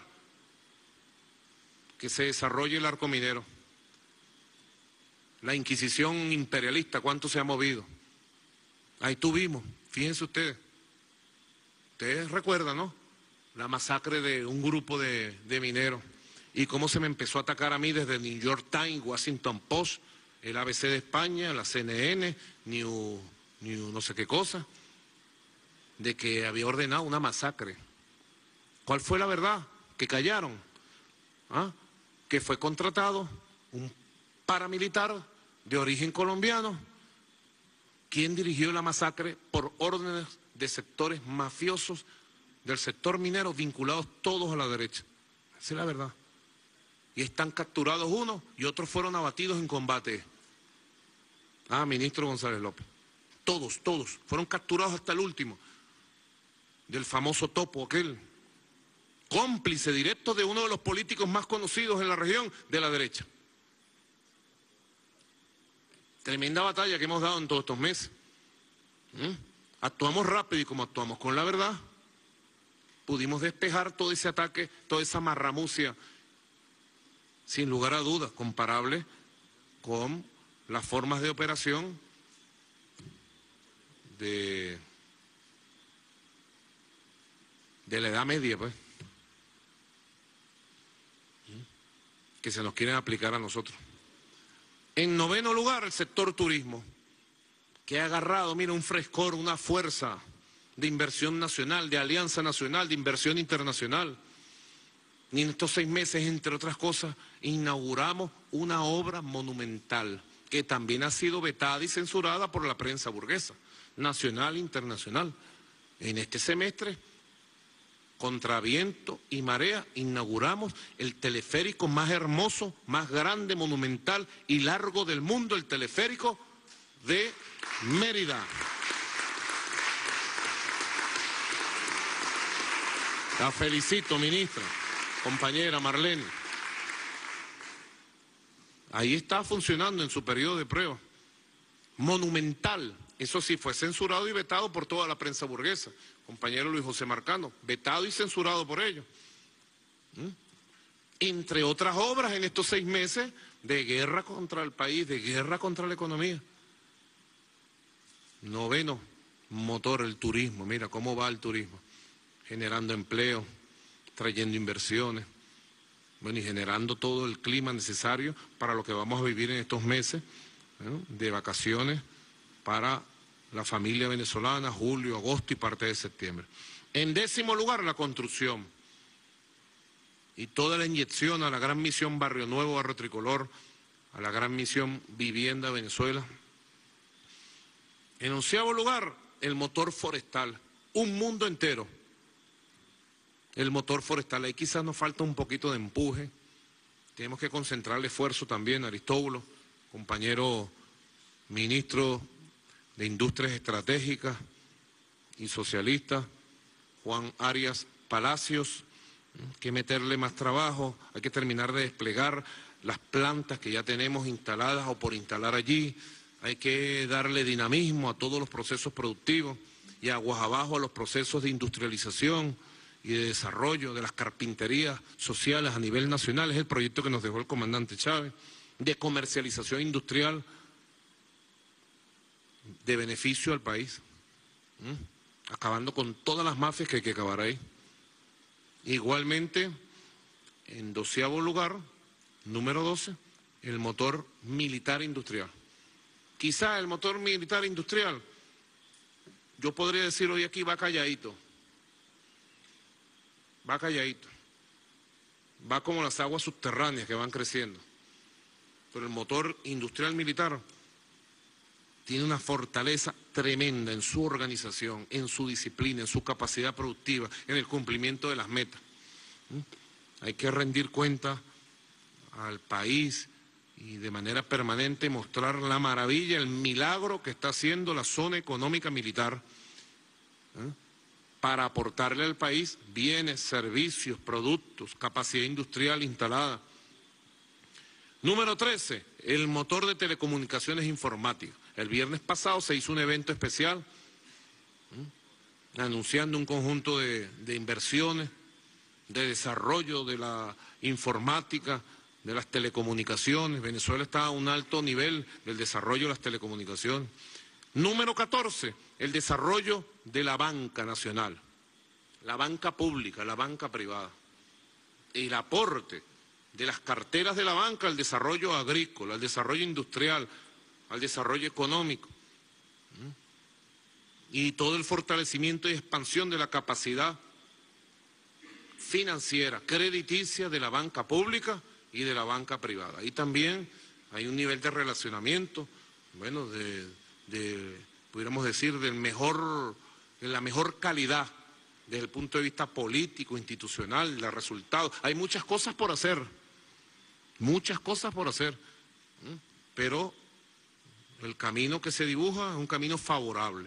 que se desarrolle el arco minero? La Inquisición imperialista, ¿cuánto se ha movido? Ahí tuvimos, fíjense ustedes, ustedes recuerdan, ¿no? La masacre de un grupo de, de mineros y cómo se me empezó a atacar a mí desde el New York Times, Washington Post, el A B C de España, la C N N, New, New no sé qué cosa, de que había ordenado una masacre. ¿Cuál fue la verdad? Que callaron, ¿ah? Que fue contratado un paramilitar de origen colombiano, quien dirigió la masacre por órdenes de sectores mafiosos del sector minero vinculados todos a la derecha. Esa es la verdad. Y están capturados unos y otros fueron abatidos en combate. Ah, ministro González López. Todos, todos, fueron capturados hasta el último, del famoso topo aquel, cómplice directo de uno de los políticos más conocidos en la región de la derecha. Tremenda batalla que hemos dado en todos estos meses. ¿Mm? Actuamos rápido y como actuamos con la verdad, pudimos despejar todo ese ataque, toda esa marramucia, sin lugar a dudas, comparable con las formas de operación de, de la Edad Media, pues, que se nos quieren aplicar a nosotros. En noveno lugar, el sector turismo, que ha agarrado, mira, un frescor, una fuerza de inversión nacional, de alianza nacional, de inversión internacional. Y en estos seis meses, entre otras cosas, inauguramos una obra monumental que también ha sido vetada y censurada por la prensa burguesa, nacional e internacional. En este semestre, contra viento y marea, inauguramos el teleférico más hermoso, más grande, monumental y largo del mundo, el teleférico de Mérida. La felicito, ministra, compañera Marlene. Ahí está funcionando en su periodo de prueba. Monumental. Eso sí, fue censurado y vetado por toda la prensa burguesa. Compañero Luis José Marcano, vetado y censurado por ellos. ¿Mm? Entre otras obras en estos seis meses de guerra contra el país, de guerra contra la economía. Noveno motor, el turismo. Mira cómo va el turismo. Generando empleo, trayendo inversiones, bueno, y generando todo el clima necesario para lo que vamos a vivir en estos meses, ¿no?, de vacaciones para la familia venezolana, julio, agosto y parte de septiembre. En décimo lugar, la construcción y toda la inyección a la gran misión Barrio Nuevo, Barrio Tricolor, a la gran misión Vivienda Venezuela. En onceavo lugar, el motor forestal, un mundo entero. El motor forestal, ahí quizás nos falta un poquito de empuje, tenemos que concentrar el esfuerzo también, Aristóbulo, compañero ministro de Industrias Estratégicas y socialista, Juan Arias Palacios, Hay que meterle más trabajo, hay que terminar de desplegar las plantas que ya tenemos instaladas o por instalar allí, hay que darle dinamismo a todos los procesos productivos y aguas abajo a los procesos de industrialización y de desarrollo de las carpinterías sociales a nivel nacional. Es el proyecto que nos dejó el comandante Chávez, de comercialización industrial de beneficio al país, ¿Mm? acabando con todas las mafias que hay que acabar ahí. Igualmente, en doceavo lugar, número doce, el motor militar industrial. Quizá el motor militar industrial, yo podría decir hoy aquí, va calladito, va calladito, va como las aguas subterráneas que van creciendo, pero el motor industrial militar tiene una fortaleza tremenda en su organización, en su disciplina, en su capacidad productiva, en el cumplimiento de las metas. ¿Mm? Hay que rendir cuenta al país y de manera permanente mostrar la maravilla, el milagro que está haciendo la zona económica militar, ¿eh? para aportarle al país bienes, servicios, productos, capacidad industrial instalada. Número trece, el motor de telecomunicaciones informáticas. El viernes pasado se hizo un evento especial ¿eh? anunciando un conjunto de, de inversiones, de desarrollo de la informática, de las telecomunicaciones. Venezuela está a un alto nivel del desarrollo de las telecomunicaciones. Número catorce, el desarrollo de la banca nacional, la banca pública, la banca privada. El aporte de las carteras de la banca al desarrollo agrícola, al desarrollo industrial, al desarrollo económico. Y todo el fortalecimiento y expansión de la capacidad financiera, crediticia de la banca pública y de la banca privada. Y también hay un nivel de relacionamiento, bueno, de, de pudiéramos decir, del mejor, de la mejor calidad desde el punto de vista político, institucional, de resultados. Hay muchas cosas por hacer, muchas cosas por hacer, pero el camino que se dibuja es un camino favorable.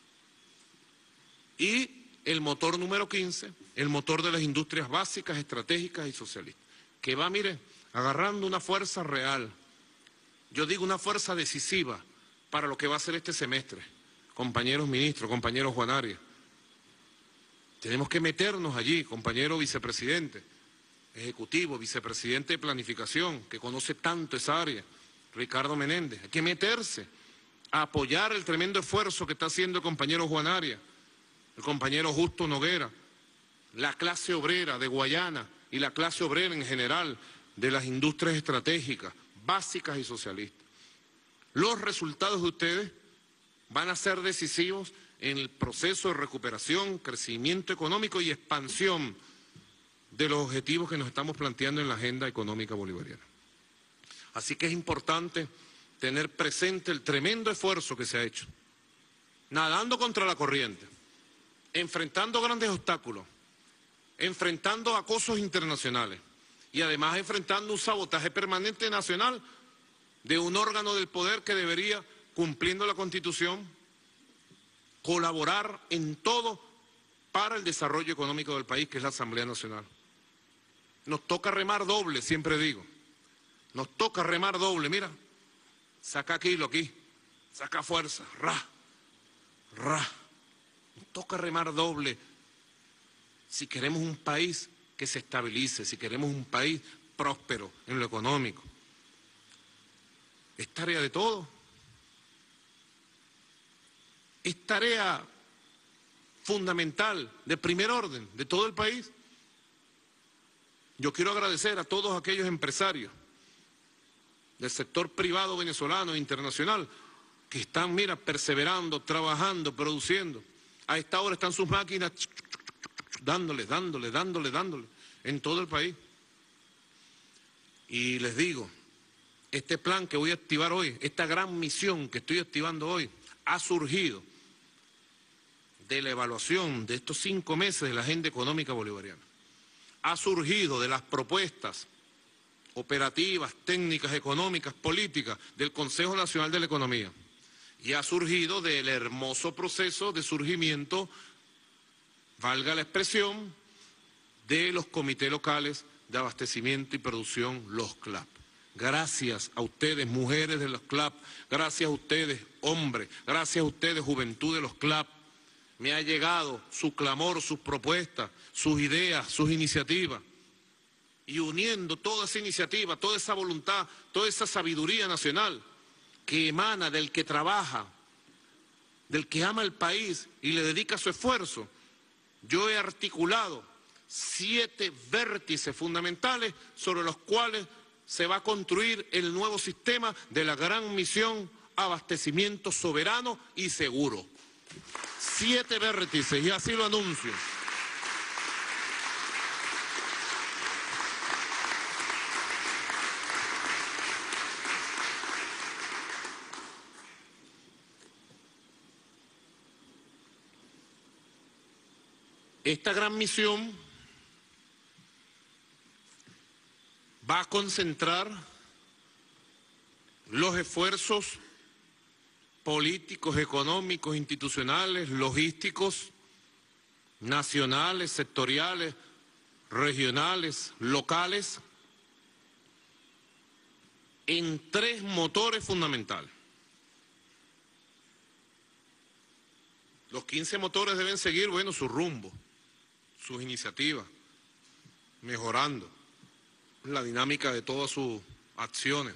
Y el motor número quince, el motor de las industrias básicas, estratégicas y socialistas, que va, mire, agarrando una fuerza real, yo digo una fuerza decisiva para lo que va a ser este semestre. Compañeros ministros, compañeros Juan Arias, tenemos que meternos allí, compañero vicepresidente, ejecutivo, vicepresidente de planificación, que conoce tanto esa área, Ricardo Menéndez, hay que meterse a apoyar el tremendo esfuerzo que está haciendo el compañero Juan Arias, el compañero Justo Noguera, la clase obrera de Guayana y la clase obrera en general de las industrias estratégicas, básicas y socialistas. Los resultados de ustedes van a ser decisivos en el proceso de recuperación, crecimiento económico y expansión de los objetivos que nos estamos planteando en la agenda económica bolivariana. Así que es importante tener presente el tremendo esfuerzo que se ha hecho, nadando contra la corriente, enfrentando grandes obstáculos, enfrentando acosos internacionales y además enfrentando un sabotaje permanente nacional de un órgano del poder que debería, cumpliendo la Constitución, colaborar en todo para el desarrollo económico del país, que es la Asamblea Nacional. Nos toca remar doble, siempre digo. Nos toca remar doble, mira, saca kilo aquí, saca fuerza, ra, ra. Nos toca remar doble si queremos un país que se estabilice, si queremos un país próspero en lo económico. Es tarea de todos. Es tarea fundamental, de primer orden, de todo el país. Yo quiero agradecer a todos aquellos empresarios del sector privado venezolano e internacional que están, mira, perseverando, trabajando, produciendo. A esta hora están sus máquinas dándole, dándole, dándole, dándole en todo el país. Y les digo, este plan que voy a activar hoy, esta gran misión que estoy activando hoy, ha surgido de la evaluación de estos cinco meses de la agenda económica bolivariana. Ha surgido de las propuestas operativas, técnicas, económicas, políticas del Consejo Nacional de la Economía. Y ha surgido del hermoso proceso de surgimiento, valga la expresión, de los comités locales de abastecimiento y producción, los C L A P. Gracias a ustedes, mujeres de los C L A P, gracias a ustedes, hombres, gracias a ustedes, juventud de los C L A P, me ha llegado su clamor, sus propuestas, sus ideas, sus iniciativas. Y uniendo toda esa iniciativa, toda esa voluntad, toda esa sabiduría nacional que emana del que trabaja, del que ama el país y le dedica su esfuerzo, yo he articulado siete vértices fundamentales sobre los cuales se va a construir el nuevo sistema de la gran misión abastecimiento soberano y seguro. Siete vértices, y así lo anuncio. Esta gran misión va a concentrar los esfuerzos políticos, económicos, institucionales, logísticos, nacionales, sectoriales, regionales, locales, en tres motores fundamentales. Los quince motores deben seguir, bueno, su rumbo, sus iniciativas, mejorando la dinámica de todas sus acciones.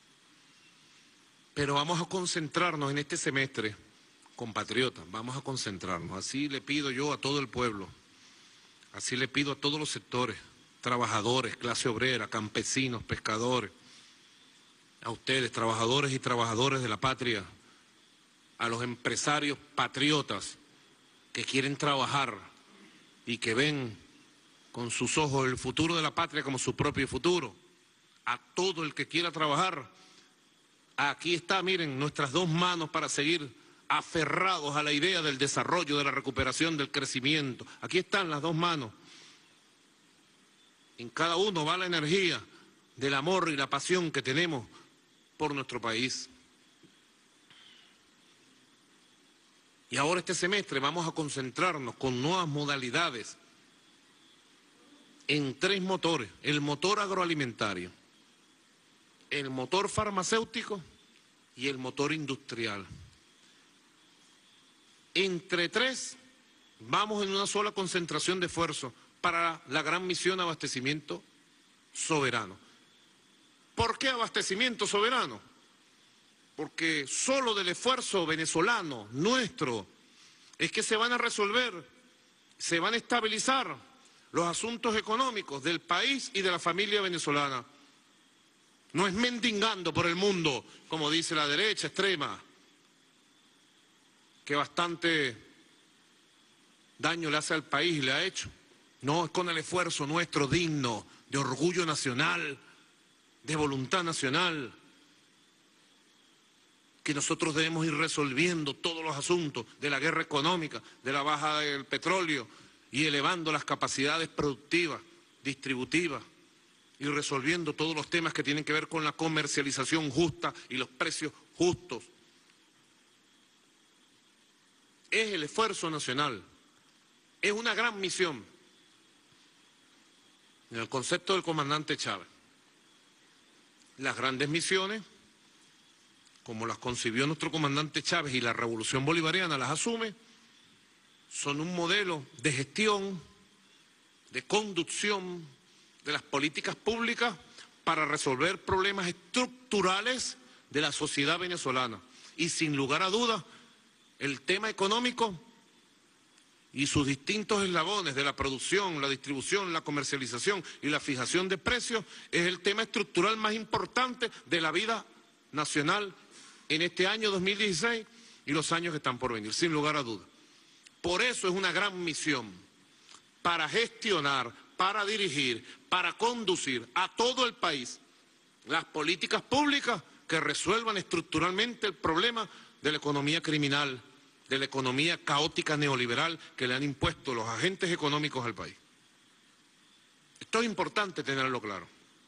Pero vamos a concentrarnos en este semestre, compatriotas, vamos a concentrarnos. Así le pido yo a todo el pueblo, así le pido a todos los sectores, trabajadores, clase obrera, campesinos, pescadores, a ustedes, trabajadores y trabajadoras de la patria, a los empresarios patriotas que quieren trabajar y que ven con sus ojos el futuro de la patria como su propio futuro, a todo el que quiera trabajar. Aquí está, miren, nuestras dos manos para seguir aferrados a la idea del desarrollo, de la recuperación, del crecimiento. Aquí están las dos manos. En cada uno va la energía del amor y la pasión que tenemos por nuestro país. Y ahora este semestre vamos a concentrarnos con nuevas modalidades en tres motores: el motor agroalimentario, el motor farmacéutico y el motor industrial. Entre tres vamos en una sola concentración de esfuerzo para la gran misión abastecimiento soberano. ¿Por qué abastecimiento soberano? Porque solo del esfuerzo venezolano, nuestro, es que se van a resolver, se van a estabilizar los asuntos económicos del país y de la familia venezolana. No es mendigando por el mundo, como dice la derecha extrema, que bastante daño le hace al país y le ha hecho. No, es con el esfuerzo nuestro digno, de orgullo nacional, de voluntad nacional, que nosotros debemos ir resolviendo todos los asuntos de la guerra económica, de la baja del petróleo y elevando las capacidades productivas, distributivas y resolviendo todos los temas que tienen que ver con la comercialización justa y los precios justos. Es el esfuerzo nacional, es una gran misión. En el concepto del comandante Chávez, las grandes misiones, como las concibió nuestro comandante Chávez y la revolución bolivariana las asume, son un modelo de gestión, de conducción de las políticas públicas para resolver problemas estructurales de la sociedad venezolana. Y sin lugar a dudas, el tema económico y sus distintos eslabones de la producción, la distribución, la comercialización y la fijación de precios es el tema estructural más importante de la vida nacional en este año dos mil dieciséis y los años que están por venir, sin lugar a dudas. Por eso es una gran misión para gestionar, para dirigir, para conducir a todo el país las políticas públicas que resuelvan estructuralmente el problema de la economía criminal, de la economía caótica neoliberal que le han impuesto los agentes económicos al país. Esto es importante tenerlo claro.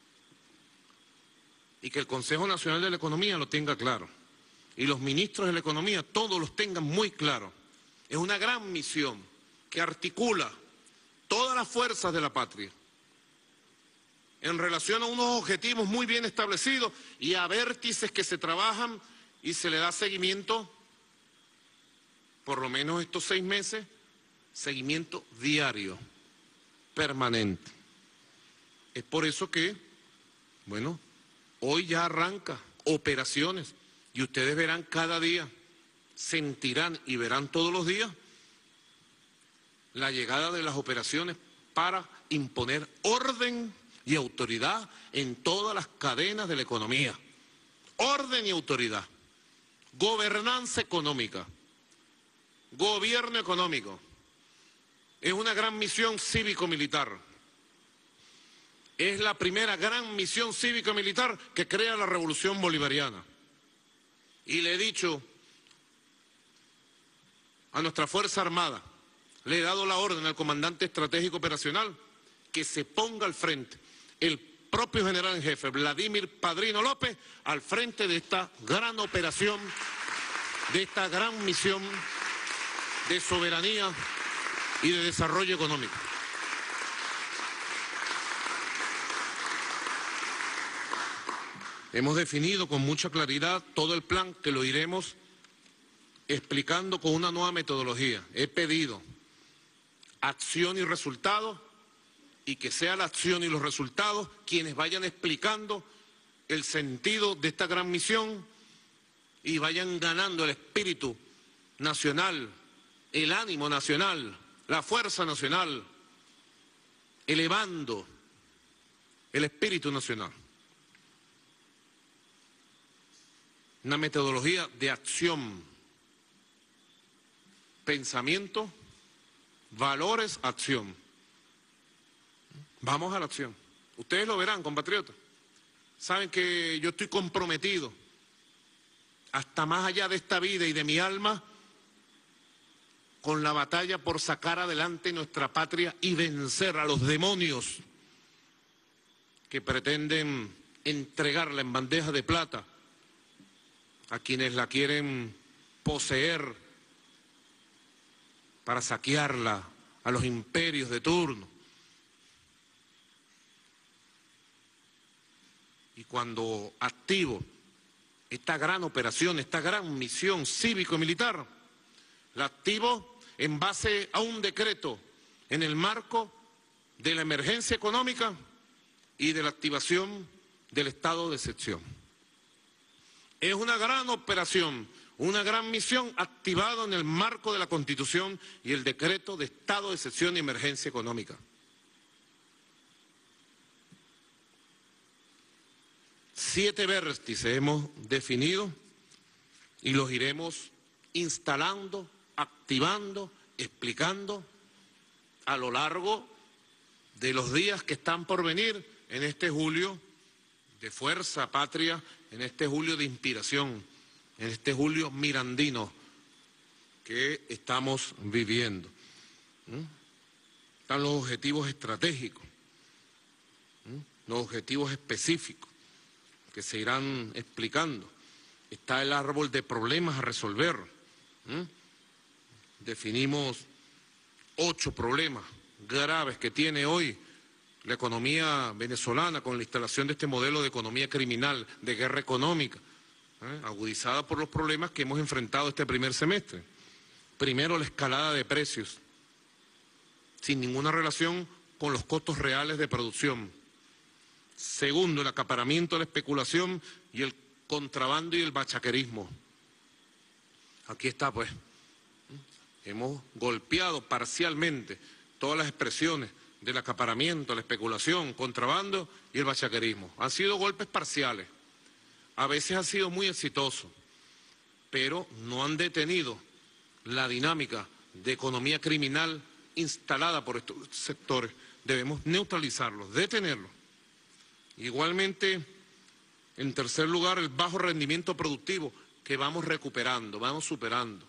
Y que el Consejo Nacional de la Economía lo tenga claro. Y los ministros de la Economía todos los tengan muy claro. Es una gran misión que articula todas las fuerzas de la patria en relación a unos objetivos muy bien establecidos y a vértices que se trabajan y se le da seguimiento, por lo menos estos seis meses, seguimiento diario, permanente. Es por eso que, bueno, hoy ya arranca operaciones y ustedes verán cada día, sentirán y verán todos los días la llegada de las operaciones para imponer orden y autoridad en todas las cadenas de la economía. Orden y autoridad, gobernanza económica, gobierno económico. Es una gran misión cívico-militar. Es la primera gran misión cívico-militar que crea la Revolución Bolivariana. Y le he dicho a nuestra Fuerza Armada, le he dado la orden al comandante estratégico operacional que se ponga al frente el propio general en jefe, Vladimir Padrino López, al frente de esta gran operación, de esta gran misión de soberanía y de desarrollo económico. Hemos definido con mucha claridad todo el plan que lo iremos explicando con una nueva metodología. He pedido acción y resultados y que sea la acción y los resultados quienes vayan explicando el sentido de esta gran misión y vayan ganando el espíritu nacional, el ánimo nacional, la fuerza nacional, elevando el espíritu nacional. Una metodología de acción, pensamiento, valores, acción. Vamos a la acción. Ustedes lo verán, compatriotas. Saben que yo estoy comprometido hasta más allá de esta vida y de mi alma con la batalla por sacar adelante nuestra patria y vencer a los demonios que pretenden entregarla en bandeja de plata a quienes la quieren poseer para saquearla a los imperios de turno. Y cuando activo esta gran operación, esta gran misión cívico-militar, la activo en base a un decreto en el marco de la emergencia económica y de la activación del estado de excepción. Es una gran operación, una gran misión activada en el marco de la Constitución y el decreto de estado de excepción y emergencia económica. Siete vértices hemos definido y los iremos instalando, activando, explicando a lo largo de los días que están por venir en este julio de fuerza patria, en este julio de inspiración, en este julio mirandino que estamos viviendo. ¿Mm? Están los objetivos estratégicos, ¿Mm? los objetivos específicos que se irán explicando. Está el árbol de problemas a resolver. ¿Mm? Definimos ocho problemas graves que tiene hoy la economía venezolana con la instalación de este modelo de economía criminal, de guerra económica, ¿eh? agudizada por los problemas que hemos enfrentado este primer semestre. Primero, la escalada de precios, sin ninguna relación con los costos reales de producción. Segundo, el acaparamiento, la especulación y el contrabando y el bachaquerismo. Aquí está, pues. Hemos golpeado parcialmente todas las expresiones del acaparamiento, la especulación, contrabando y el bachaquerismo. Han sido golpes parciales. A veces han sido muy exitosos, pero no han detenido la dinámica de economía criminal instalada por estos sectores. Debemos neutralizarlos, detenerlos. Igualmente, en tercer lugar, el bajo rendimiento productivo que vamos recuperando, vamos superando.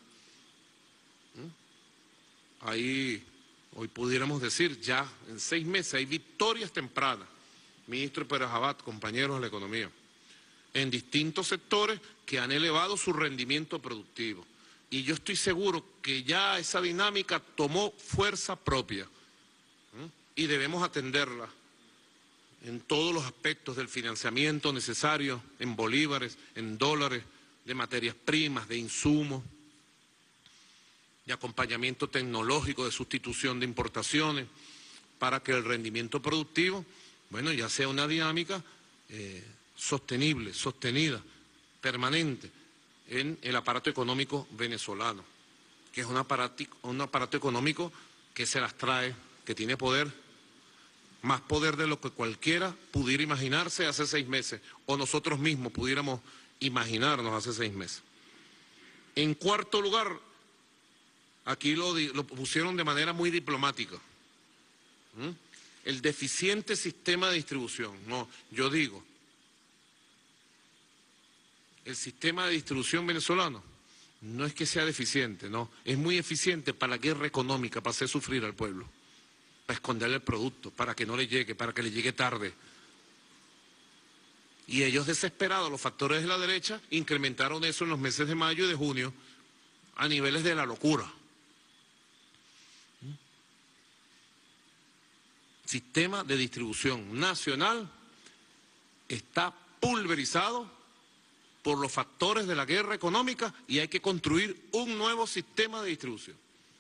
¿Mm? Ahí, hoy pudiéramos decir, ya en seis meses hay victorias tempranas. Ministro Pérez Abad, compañeros de la economía, en distintos sectores que han elevado su rendimiento productivo. Y yo estoy seguro que ya esa dinámica tomó fuerza propia. ¿Mm? y debemos atenderla en todos los aspectos del financiamiento necesario, en bolívares, en dólares, de materias primas, de insumos, de acompañamiento tecnológico, de sustitución de importaciones, para que el rendimiento productivo, bueno, ya sea una dinámica eh, sostenible, sostenida, permanente en el aparato económico venezolano, que es un aparato, un aparato económico que se las trae, que tiene poder, más poder de lo que cualquiera pudiera imaginarse hace seis meses, o nosotros mismos pudiéramos imaginarnos hace seis meses. En cuarto lugar, aquí lo, lo pusieron de manera muy diplomática, ¿Mm? el deficiente sistema de distribución. No, yo digo, el sistema de distribución venezolano no es que sea deficiente, no, es muy eficiente para la guerra económica, para hacer sufrir al pueblo, para esconderle el producto, para que no le llegue, para que le llegue tarde. Y ellos desesperados, los factores de la derecha, incrementaron eso en los meses de mayo y de junio a niveles de la locura. Sistema de distribución nacional está pulverizado por los factores de la guerra económica y hay que construir un nuevo sistema de distribución.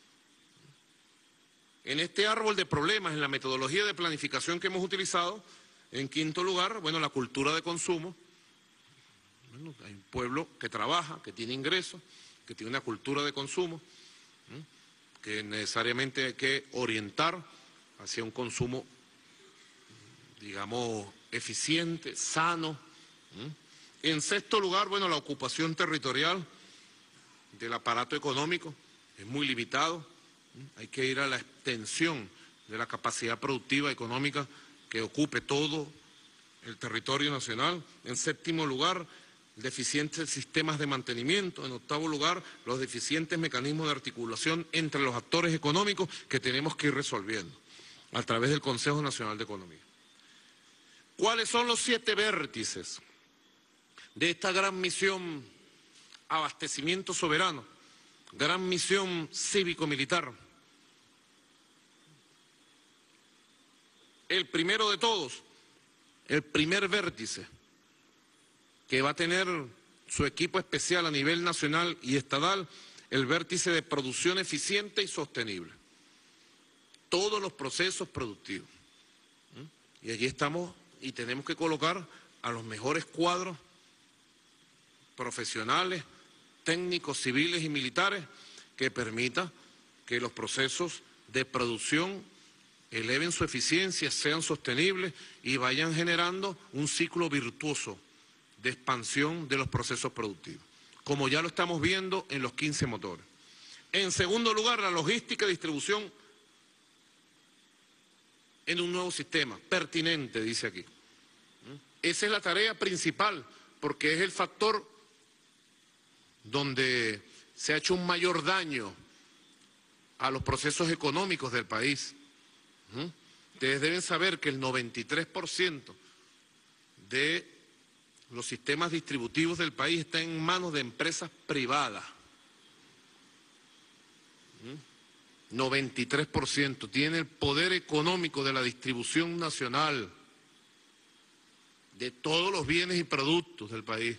En este árbol de problemas, en la metodología de planificación que hemos utilizado, en quinto lugar, bueno, la cultura de consumo. Bueno, hay un pueblo que trabaja, que tiene ingresos, que tiene una cultura de consumo, ¿sí? que necesariamente hay que orientar hacia un consumo, digamos, eficiente, sano. ¿sí? En sexto lugar, bueno, la ocupación territorial del aparato económico es muy limitado. ¿sí? Hay que ir a la extensión de la capacidad productiva económica que ocupe todo el territorio nacional. En séptimo lugar, deficientes sistemas de mantenimiento. En octavo lugar, los deficientes mecanismos de articulación entre los actores económicos que tenemos que ir resolviendo a través del Consejo Nacional de Economía. ¿Cuáles son los siete vértices de esta gran misión abastecimiento soberano, gran misión cívico-militar? El primero de todos, el primer vértice, que va a tener su equipo especial a nivel nacional y estatal, el vértice de producción eficiente y sostenible. Todos los procesos productivos. ¿Mm? Y allí estamos y tenemos que colocar a los mejores cuadros profesionales, técnicos, civiles y militares que permita que los procesos de producción eleven su eficiencia, sean sostenibles y vayan generando un ciclo virtuoso de expansión de los procesos productivos, como ya lo estamos viendo en los quince motores. En segundo lugar, la logística y distribución en un nuevo sistema, pertinente, dice aquí. Esa es la tarea principal, porque es el factor donde se ha hecho un mayor daño a los procesos económicos del país. Ustedes deben saber que el noventa y tres por ciento de los sistemas distributivos del país están en manos de empresas privadas. noventa y tres por ciento tiene el poder económico de la distribución nacional de todos los bienes y productos del país.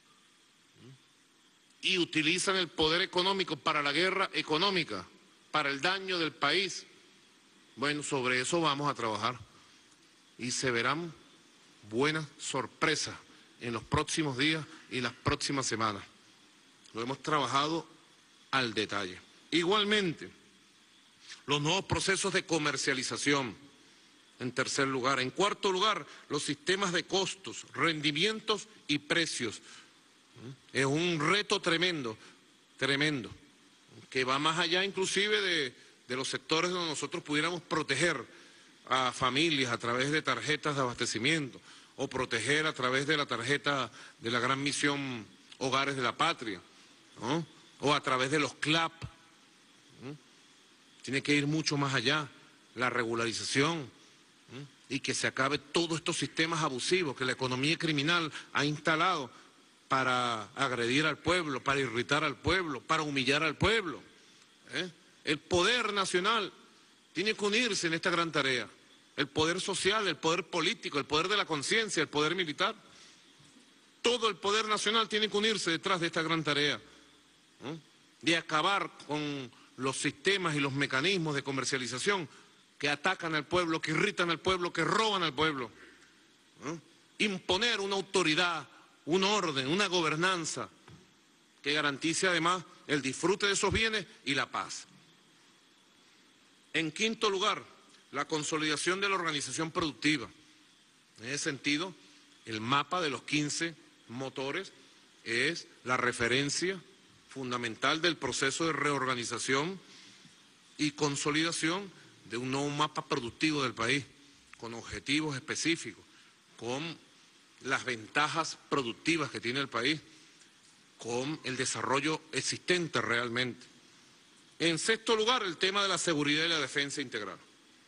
Y utilizan el poder económico para la guerra económica, para el daño del país. Bueno, sobre eso vamos a trabajar y se verán buenas sorpresas en los próximos días y las próximas semanas. Lo hemos trabajado al detalle. Igualmente, los nuevos procesos de comercialización, en tercer lugar. En cuarto lugar, los sistemas de costos, rendimientos y precios. Es un reto tremendo, tremendo, que va más allá inclusive de, de los sectores donde nosotros pudiéramos proteger a familias a través de tarjetas de abastecimiento o proteger a través de la tarjeta de la gran misión Hogares de la Patria, ¿no? O a través de los C L A P. ¿no? Tiene que ir mucho más allá, la regularización, ¿no? Y que se acabe todos estos sistemas abusivos que la economía criminal ha instalado para agredir al pueblo, para irritar al pueblo, para humillar al pueblo. ¿eh? El poder nacional tiene que unirse en esta gran tarea. el poder social, el poder político, el poder de la conciencia, el poder militar. Todo el poder nacional tiene que unirse detrás de esta gran tarea, ¿no?, de acabar con los sistemas y los mecanismos de comercialización que atacan al pueblo, que irritan al pueblo, que roban al pueblo, ¿no? Imponer una autoridad, un orden, una gobernanza que garantice además el disfrute de esos bienes y la paz. En quinto lugar, la consolidación de la organización productiva. En ese sentido, el mapa de los quince motores es la referencia fundamental del proceso de reorganización y consolidación de un nuevo mapa productivo del país, con objetivos específicos, con las ventajas productivas que tiene el país, con el desarrollo existente realmente. En sexto lugar, el tema de la seguridad y la defensa integral.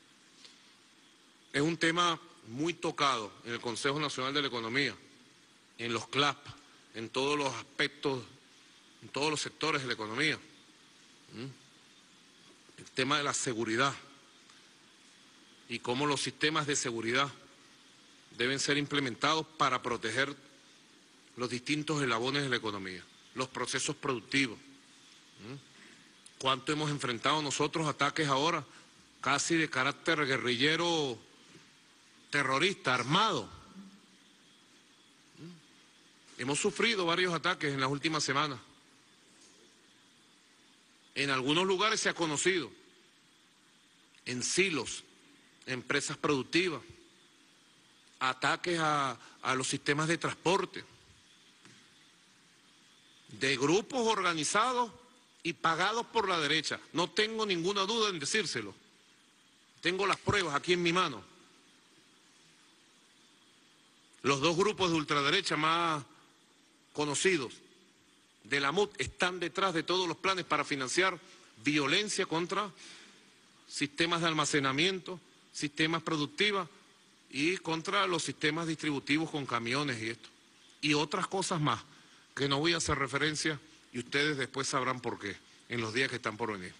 Es un tema muy tocado en el Consejo Nacional de la Economía, en los C L A P, en todos los aspectos, en todos los sectores de la economía. El tema de la seguridad y cómo los sistemas de seguridad deben ser implementados para proteger los distintos eslabones de la economía, los procesos productivos. ¿Cuánto hemos enfrentado nosotros ataques ahora casi de carácter guerrillero, terrorista, armado? Hemos sufrido varios ataques en las últimas semanas. En algunos lugares se ha conocido, en silos, empresas productivas, ataques a, a los sistemas de transporte, de grupos organizados y pagados por la derecha. No tengo ninguna duda en decírselo. Tengo las pruebas aquí en mi mano. Los dos grupos de ultraderecha más conocidos de la M U T están detrás de todos los planes para financiar violencia contra sistemas de almacenamiento, sistemas productivos y contra los sistemas distributivos con camiones y esto. Y otras cosas más que no voy a hacer referencia y ustedes después sabrán por qué en los días que están por venir.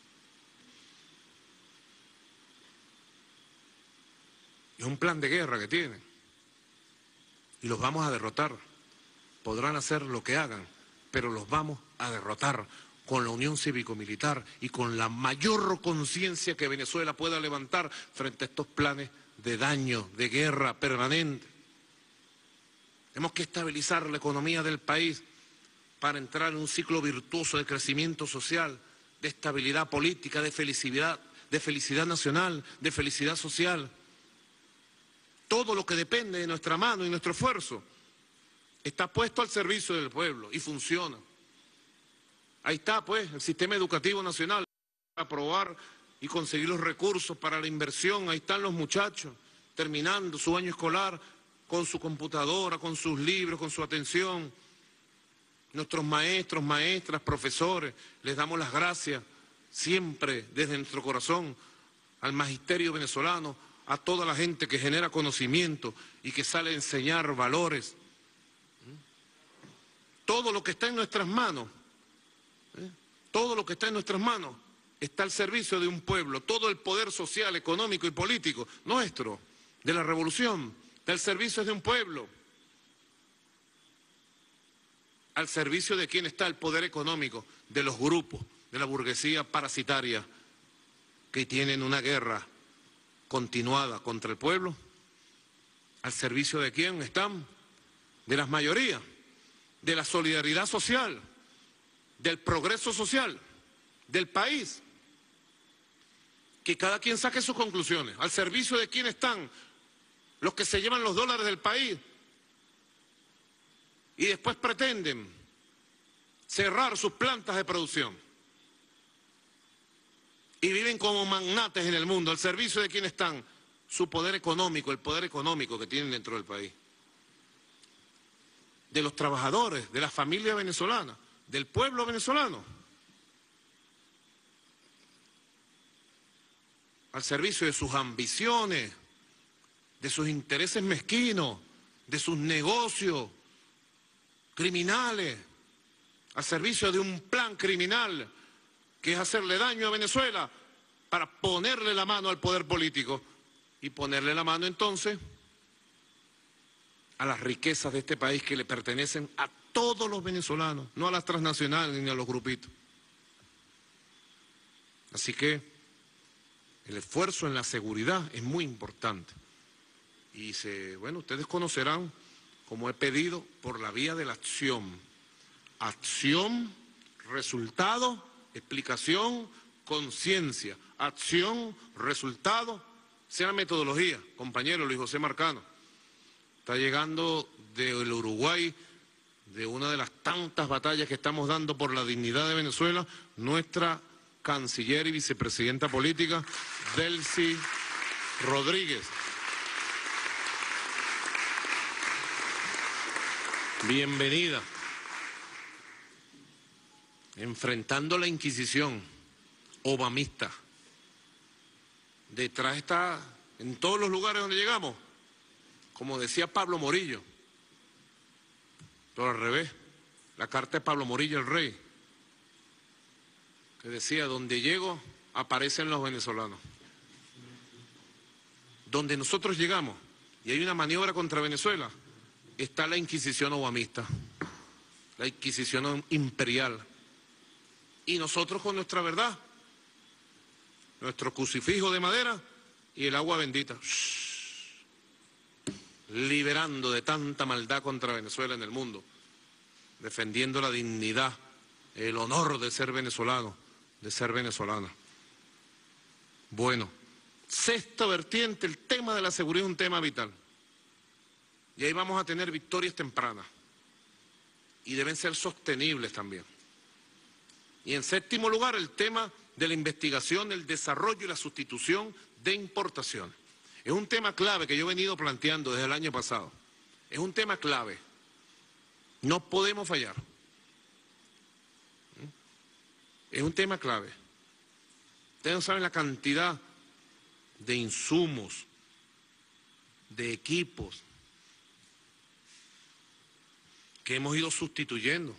Es un plan de guerra que tienen y los vamos a derrotar. Podrán hacer lo que hagan, pero los vamos a derrotar con la unión cívico-militar y con la mayor conciencia que Venezuela pueda levantar frente a estos planes de daño, de guerra permanente. Tenemos que estabilizar la economía del país para entrar en un ciclo virtuoso de crecimiento social, de estabilidad política, de felicidad, de felicidad nacional, de felicidad social. Todo lo que depende de nuestra mano y nuestro esfuerzo está puesto al servicio del pueblo y funciona. Ahí está, pues, el sistema educativo nacional, para aprobar y conseguir los recursos para la inversión. Ahí están los muchachos, terminando su año escolar con su computadora, con sus libros, con su atención. Nuestros maestros, maestras, profesores, les damos las gracias siempre desde nuestro corazón al magisterio venezolano, a toda la gente que genera conocimiento y que sale a enseñar valores. Todo lo que está en nuestras manos, ¿eh? todo lo que está en nuestras manos está al servicio de un pueblo. Todo el poder social, económico y político nuestro, de la revolución, está al servicio de un pueblo. Al servicio de quién está el poder económico, de los grupos, de la burguesía parasitaria, que tienen una guerra continuada contra el pueblo. ¿Al servicio de quién están? De las mayorías, de la solidaridad social, del progreso social, del país. Que cada quien saque sus conclusiones. ¿Al servicio de quién están los que se llevan los dólares del país y después pretenden cerrar sus plantas de producción y viven como magnates en el mundo? ¿Al servicio de quién están? Su poder económico, el poder económico que tienen dentro del país. De los trabajadores, de la familia venezolana, del pueblo venezolano. Al servicio de sus ambiciones, de sus intereses mezquinos, de sus negocios criminales, al servicio de un plan criminal que es hacerle daño a Venezuela para ponerle la mano al poder político y ponerle la mano entonces a las riquezas de este país que le pertenecen a todos los venezolanos, no a las transnacionales ni a los grupitos. Así que el esfuerzo en la seguridad es muy importante. Y se, bueno, ustedes conocerán, como he pedido, por la vía de la acción. Acción, resultado, explicación, conciencia. Acción, resultado, sea la metodología. Compañero Luis José Marcano, está llegando del Uruguay, de una de las tantas batallas que estamos dando por la dignidad de Venezuela, nuestra canciller y vicepresidenta política, Delcy Rodríguez. Bienvenida. Enfrentando la Inquisición obamista. Detrás está, en todos los lugares donde llegamos, como decía Pablo Morillo, pero al revés, la carta de Pablo Morillo, el rey, que decía, donde llego aparecen los venezolanos. Donde nosotros llegamos y hay una maniobra contra Venezuela, está la Inquisición obamista, la Inquisición imperial. Y nosotros con nuestra verdad, nuestro crucifijo de madera y el agua bendita, shh, liberando de tanta maldad contra Venezuela en el mundo, defendiendo la dignidad, el honor de ser venezolano, de ser venezolana. Bueno, sexta vertiente, el tema de la seguridad es un tema vital. Y ahí vamos a tener victorias tempranas. Y deben ser sostenibles también. Y en séptimo lugar, el tema de la investigación, el desarrollo y la sustitución de importaciones. Es un tema clave que yo he venido planteando desde el año pasado. Es un tema clave. No podemos fallar. Es un tema clave. Ustedes no saben la cantidad de insumos, de equipos que hemos ido sustituyendo,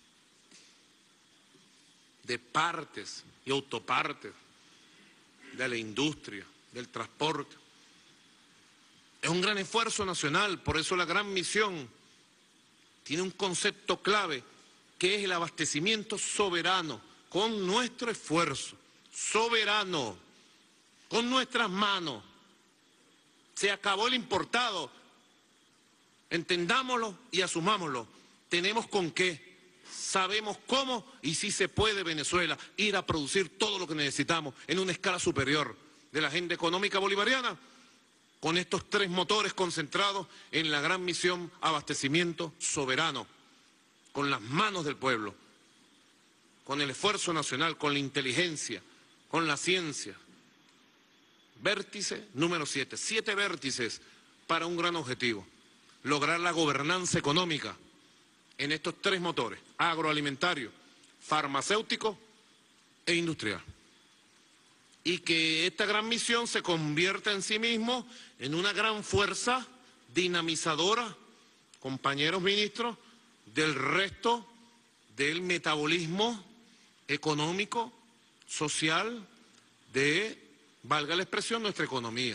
de partes y autopartes de la industria, del transporte. Es un gran esfuerzo nacional, por eso la gran misión tiene un concepto clave, que es el abastecimiento soberano, con nuestro esfuerzo, soberano, con nuestras manos. Se acabó el importado, entendámoslo y asumámoslo. Tenemos con qué, sabemos cómo y si se puede Venezuela ir a producir todo lo que necesitamos en una escala superior de la agenda económica bolivariana, con estos tres motores concentrados en la gran misión abastecimiento soberano, con las manos del pueblo, con el esfuerzo nacional, con la inteligencia, con la ciencia. Vértice número siete, siete vértices para un gran objetivo, lograr la gobernanza económica en estos tres motores, agroalimentario, farmacéutico e industrial. Y que esta gran misión se convierta en sí mismo en una gran fuerza dinamizadora, compañeros ministros, del resto del metabolismo económico, social, de, valga la expresión, nuestra economía.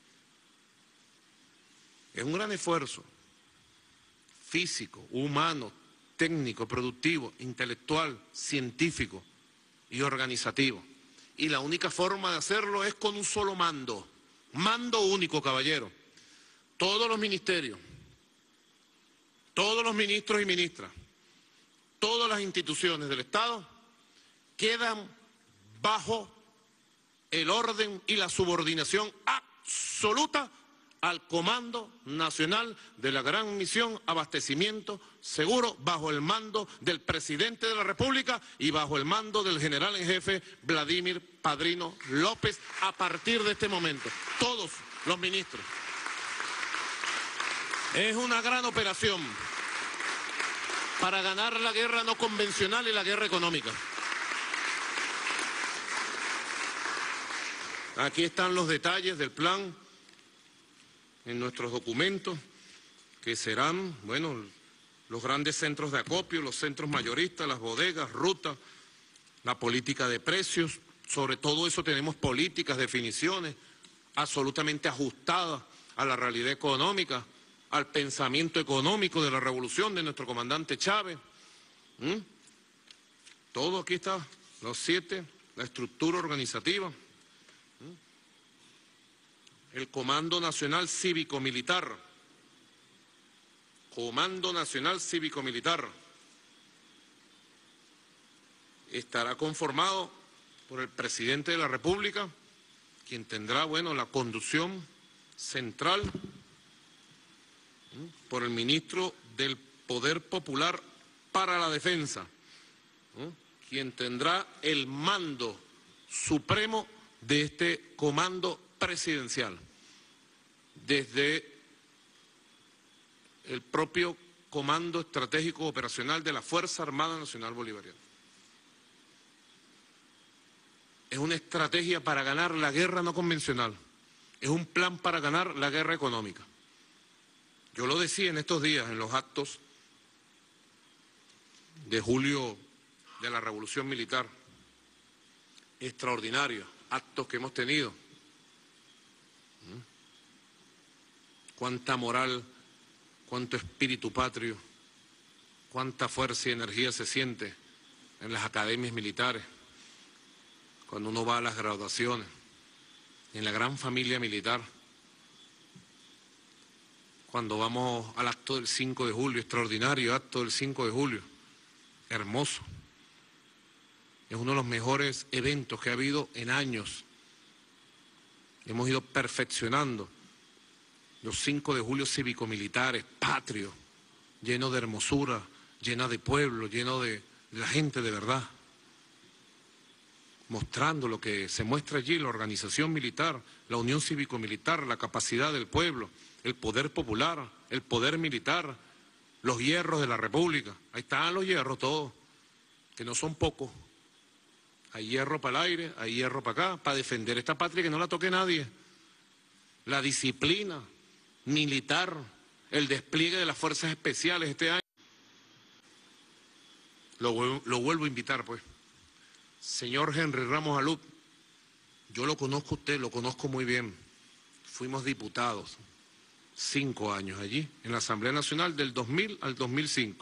Es un gran esfuerzo físico, humano, técnico, productivo, intelectual, científico y organizativo. Y la única forma de hacerlo es con un solo mando, mando único, caballero. Todos los ministerios, todos los ministros y ministras, todas las instituciones del Estado quedan bajo el orden y la subordinación absoluta al Comando Nacional de la Gran Misión Abastecimiento Seguro, bajo el mando del Presidente de la República y bajo el mando del General en Jefe Vladimir Padrino López, a partir de este momento, todos los ministros. Es una gran operación para ganar la guerra no convencional y la guerra económica. Aquí están los detalles del plan en nuestros documentos, que serán, bueno, los grandes centros de acopio, los centros mayoristas, las bodegas, rutas, la política de precios. Sobre todo eso tenemos políticas, definiciones, absolutamente ajustada a la realidad económica, al pensamiento económico de la revolución de nuestro comandante Chávez. ¿Mm? Todo aquí está, los siete, la estructura organizativa. ¿Mm? El Comando Nacional Cívico-Militar. Comando Nacional Cívico-Militar. Estará conformado por el presidente de la República, quien tendrá, bueno, la conducción central, ¿sí?, por el ministro del Poder Popular para la Defensa, ¿sí?, quien tendrá el mando supremo de este comando presidencial, desde el propio Comando Estratégico Operacional de la Fuerza Armada Nacional Bolivariana. Es una estrategia para ganar la guerra no convencional. Es un plan para ganar la guerra económica. Yo lo decía en estos días, en los actos de julio de la Revolución Militar. Extraordinarios actos que hemos tenido. Cuánta moral, cuánto espíritu patrio, cuánta fuerza y energía se siente en las academias militares, cuando uno va a las graduaciones, en la gran familia militar, cuando vamos al acto del cinco de julio, extraordinario acto del cinco de julio, hermoso. Es uno de los mejores eventos que ha habido en años. Hemos ido perfeccionando los cinco de julio cívico-militares, patrios, llenos de hermosura, llenos de pueblo, llenos de, de la gente de verdad, mostrando lo que se muestra allí, la organización militar, la unión cívico-militar, la capacidad del pueblo, el poder popular, el poder militar, los hierros de la República. Ahí están los hierros todos, que no son pocos. Hay hierro para el aire, hay hierro para acá, para defender esta patria que no la toque nadie. La disciplina militar, el despliegue de las fuerzas especiales este año. Lo, lo vuelvo a invitar, pues. Señor Henry Ramos Alup, yo lo conozco a usted, lo conozco muy bien. Fuimos diputados cinco años allí, en la Asamblea Nacional del dos mil al dos mil cinco.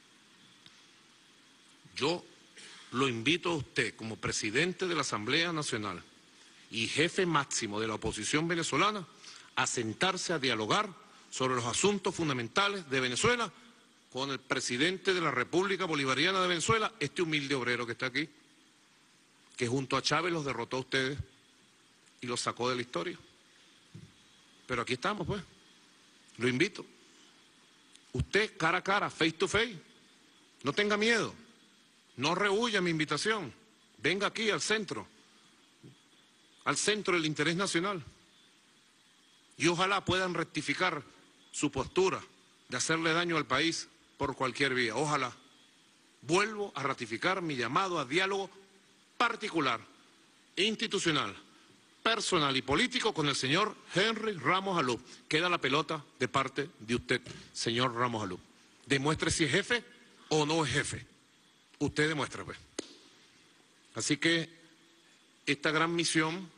Yo lo invito a usted como presidente de la Asamblea Nacional y jefe máximo de la oposición venezolana a sentarse a dialogar sobre los asuntos fundamentales de Venezuela con el presidente de la República Bolivariana de Venezuela, este humilde obrero que está aquí, que junto a Chávez los derrotó a ustedes y los sacó de la historia. Pero aquí estamos, pues. Lo invito. Usted, cara a cara, face to face. No tenga miedo. No rehuya mi invitación. Venga aquí al centro. Al centro del interés nacional. Y ojalá puedan rectificar su postura de hacerle daño al país por cualquier vía. Ojalá. Vuelvo a ratificar mi llamado a diálogo particular, institucional, personal y político con el señor Henry Ramos Alup. Queda la pelota de parte de usted, señor Ramos Alup. Demuestre si es jefe o no es jefe. Usted demuestra, pues. Así que esta gran misión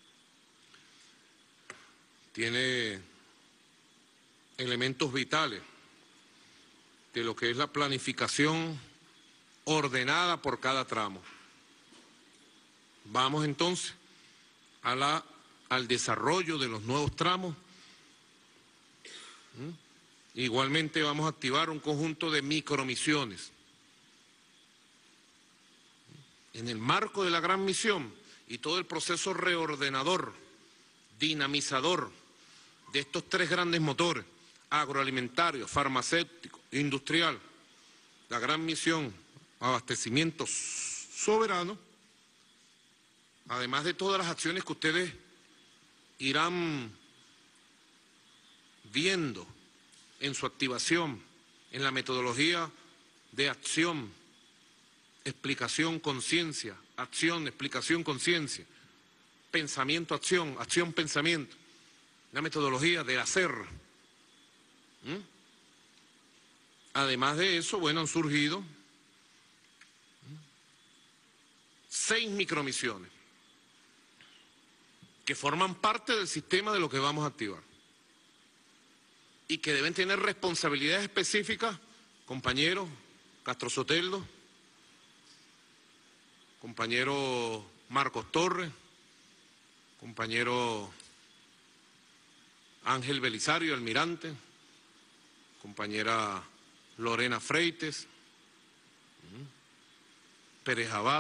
tiene elementos vitales de lo que es la planificación ordenada por cada tramo. Vamos entonces a la, al desarrollo de los nuevos tramos. ¿Mm? Igualmente vamos a activar un conjunto de micromisiones. En el marco de la gran misión y todo el proceso reordenador, dinamizador de estos tres grandes motores, agroalimentario, farmacéutico, industrial, la gran misión, abastecimiento soberano, además de todas las acciones que ustedes irán viendo en su activación, en la metodología de acción, explicación, conciencia, acción, explicación, conciencia, pensamiento, acción, acción, pensamiento, la metodología de hacer. ¿Mm? Además de eso, bueno, han surgido seis micromisiones. que forman parte del sistema de lo que vamos a activar y que deben tener responsabilidades específicas, compañero Castro Soteldo, compañero Marcos Torres, compañero Ángel Belisario, almirante, compañera Lorena Freites, Pérez Abad,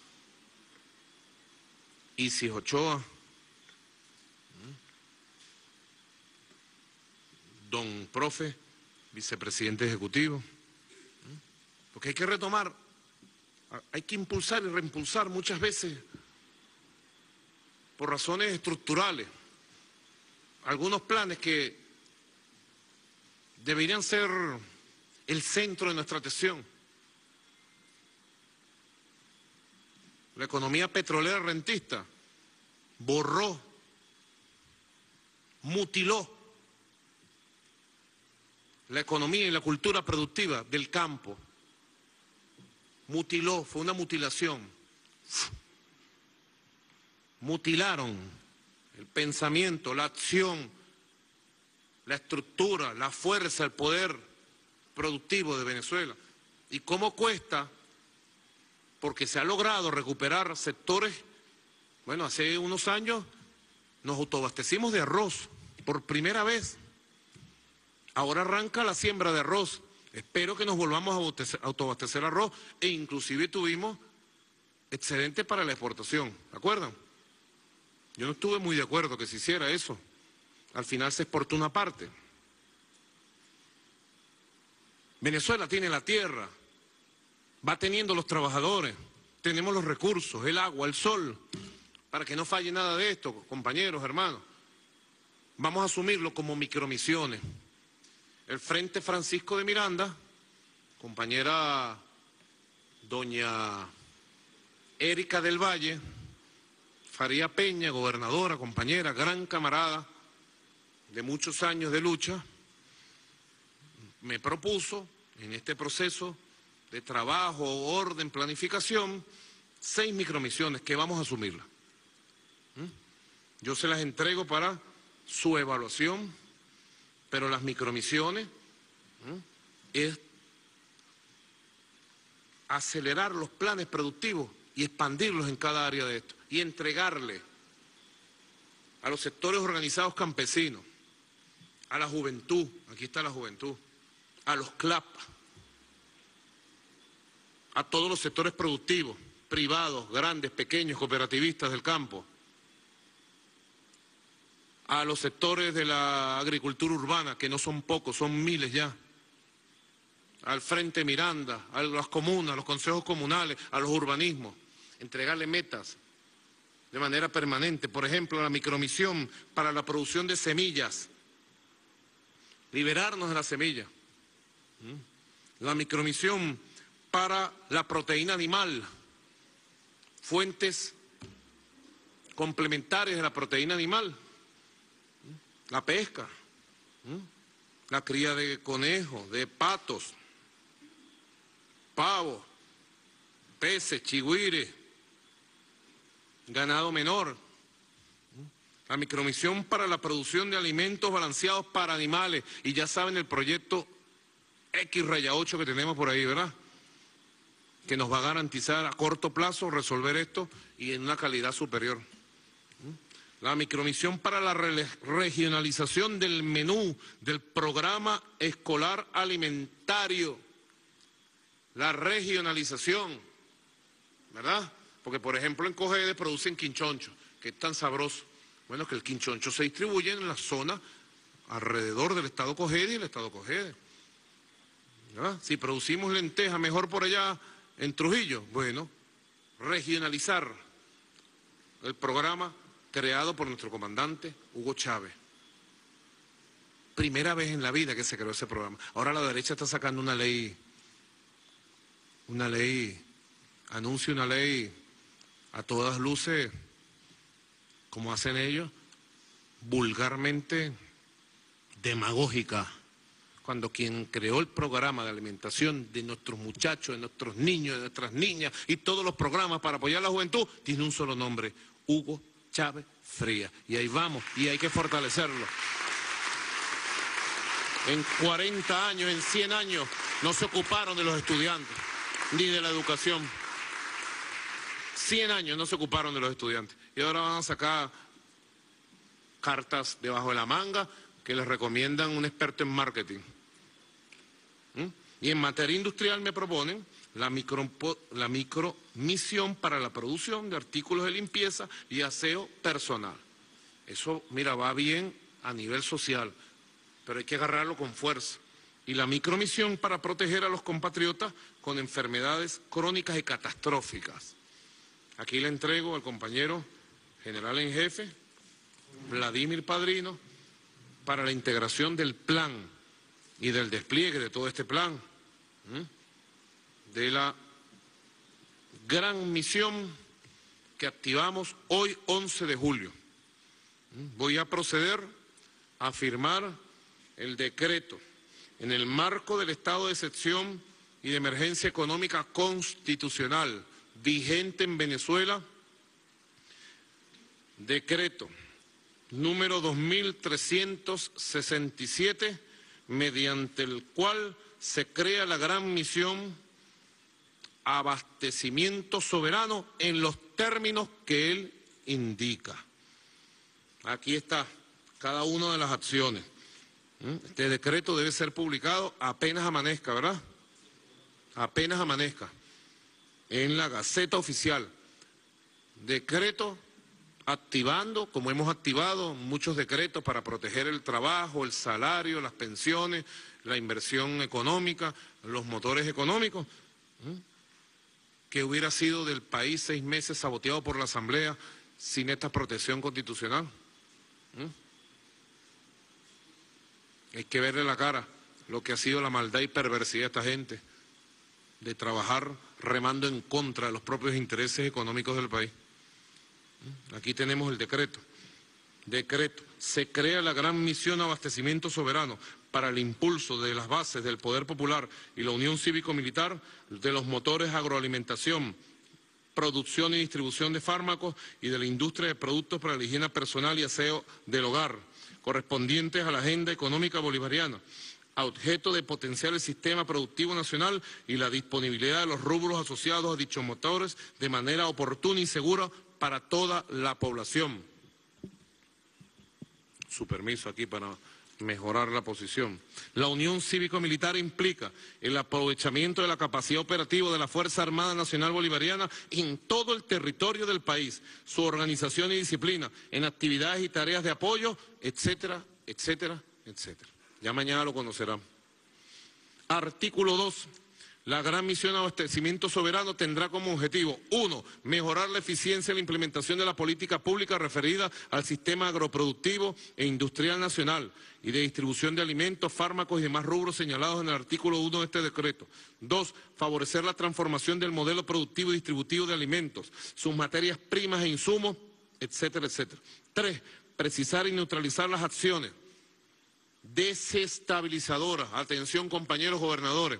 Isis Ochoa, don Profe, vicepresidente ejecutivo, porque hay que retomar, hay que impulsar y reimpulsar muchas veces por razones estructurales algunos planes que deberían ser el centro de nuestra atención. La economía petrolera rentista borró, mutiló la economía y la cultura productiva del campo. Mutiló, fue una mutilación. Mutilaron el pensamiento, la acción, la estructura, la fuerza, el poder productivo de Venezuela. ¿Y cómo cuesta? Porque se ha logrado recuperar sectores. Bueno, hace unos años nos autoabastecimos de arroz por primera vez. Ahora arranca la siembra de arroz. Espero que nos volvamos a autoabastecer arroz e inclusive tuvimos excedente para la exportación. ¿De acuerdo? Yo no estuve muy de acuerdo que se hiciera eso. Al final se exportó una parte. Venezuela tiene la tierra, va teniendo los trabajadores, tenemos los recursos, el agua, el sol, para que no falle nada de esto, compañeros, hermanos. Vamos a asumirlo como micromisiones. El Frente Francisco de Miranda, compañera doña Erika del Valle, Faría Peña, gobernadora, compañera, gran camarada de muchos años de lucha, me propuso en este proceso de trabajo, orden, planificación, seis micromisiones que vamos a asumirlas. ¿Mm? Yo se las entrego para su evaluación, pero las micromisiones ¿Mm? es acelerar los planes productivos y expandirlos en cada área de esto y entregarle a los sectores organizados campesinos, a la juventud, aquí está la juventud, a los C L A P, a todos los sectores productivos, privados, grandes, pequeños, cooperativistas del campo, a los sectores de la agricultura urbana, que no son pocos, son miles ya, al Frente Miranda, a las comunas, a los consejos comunales, a los urbanismos, entregarle metas de manera permanente. Por ejemplo, la micromisión para la producción de semillas, liberarnos de la semilla. La micromisión para la proteína animal, fuentes complementarias de la proteína animal, la pesca, la cría de conejos, de patos, pavos, peces, chigüires, ganado menor, la micromisión para la producción de alimentos balanceados para animales, y ya saben el proyecto X raya ocho que tenemos por ahí, ¿verdad? Que nos va a garantizar a corto plazo resolver esto y en una calidad superior. La micromisión para la re regionalización del menú del programa escolar alimentario, la regionalización, ¿verdad? Porque, por ejemplo, en Cogede producen quinchoncho, que es tan sabroso. Bueno, que el quinchoncho se distribuye en la zona alrededor del estado Cogede y el estado Cogede. ¿Verdad? Si producimos lenteja mejor por allá en Trujillo, bueno, regionalizar el programa creado por nuestro comandante Hugo Chávez. Primera vez en la vida que se creó ese programa. Ahora la derecha está sacando una ley, una ley, anuncia una ley a todas luces, como hacen ellos, vulgarmente demagógica, cuando quien creó el programa de alimentación de nuestros muchachos, de nuestros niños, de nuestras niñas y todos los programas para apoyar a la juventud, tiene un solo nombre, Hugo Chávez Frías. Y ahí vamos, y hay que fortalecerlo. En cuarenta años, en cien años, no se ocuparon de los estudiantes, ni de la educación. cien años no se ocuparon de los estudiantes. Y ahora van a sacar cartas debajo de la manga que les recomiendan un experto en marketing. ¿Mm? Y en materia industrial me proponen la micro, la micromisión para la producción de artículos de limpieza y aseo personal. Eso, mira, va bien a nivel social, pero hay que agarrarlo con fuerza. Y la micromisión para proteger a los compatriotas con enfermedades crónicas y catastróficas. Aquí le entrego al compañero general en jefe, Vladimir Padrino, para la integración del plan y del despliegue de todo este plan, ¿eh? de la gran misión que activamos hoy once de julio. ¿Eh? Voy a proceder a firmar el decreto en el marco del estado de excepción y de emergencia económica constitucional vigente en Venezuela, decreto número dos mil trescientos sesenta y siete, mediante el cual se crea la gran misión abastecimiento soberano en los términos que él indica. Aquí está cada una de las acciones. Este decreto debe ser publicado apenas amanezca, ¿verdad? Apenas amanezca. En la Gaceta Oficial. Decreto activando, como hemos activado muchos decretos para proteger el trabajo, el salario, las pensiones, la inversión económica, los motores económicos, ¿eh? que hubiera sido del país seis meses saboteado por la Asamblea sin esta protección constitucional. ¿Eh? Hay que verle la cara lo que ha sido la maldad y perversidad de esta gente, de trabajar remando en contra de los propios intereses económicos del país. Aquí tenemos el decreto. Decreto. Se crea la gran misión abastecimiento soberano para el impulso de las bases del poder popular y la unión cívico-militar de los motores agroalimentación, producción y distribución de fármacos y de la industria de productos para la higiene personal y aseo del hogar, correspondientes a la agenda económica bolivariana, a objeto de potenciar el sistema productivo nacional y la disponibilidad de los rubros asociados a dichos motores de manera oportuna y segura para toda la población. Su permiso aquí para mejorar la posición. La unión cívico-militar implica el aprovechamiento de la capacidad operativa de la Fuerza Armada Nacional Bolivariana en todo el territorio del país, su organización y disciplina, en actividades y tareas de apoyo, etcétera, etcétera, etcétera. Ya mañana lo conocerán. Artículo dos. La gran misión de abastecimiento soberano tendrá como objetivo, uno, mejorar la eficiencia y la implementación de la política pública referida al sistema agroproductivo e industrial nacional y de distribución de alimentos, fármacos y demás rubros señalados en el artículo uno de este decreto. Dos, favorecer la transformación del modelo productivo y distributivo de alimentos, sus materias primas e insumos, etcétera, etcétera. Tres, precisar y neutralizar las acciones desestabilizadoras, atención compañeros gobernadores,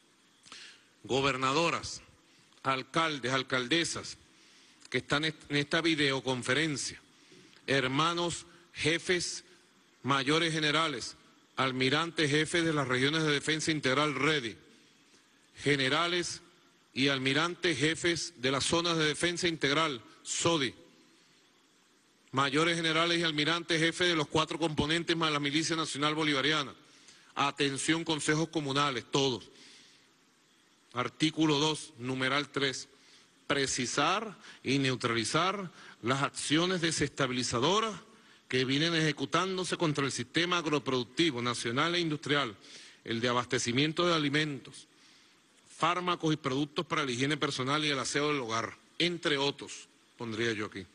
gobernadoras, alcaldes, alcaldesas, que están en esta videoconferencia, hermanos, jefes, mayores generales, almirantes, jefes de las regiones de defensa integral ready, generales y almirantes, jefes de las zonas de defensa integral SODI, mayores generales y almirantes, jefes de los cuatro componentes más la Milicia Nacional Bolivariana, atención consejos comunales, todos. Artículo dos, numeral tres, precisar y neutralizar las acciones desestabilizadoras que vienen ejecutándose contra el sistema agroproductivo nacional e industrial, el de abastecimiento de alimentos, fármacos y productos para la higiene personal y el aseo del hogar, entre otros, pondría yo aquí.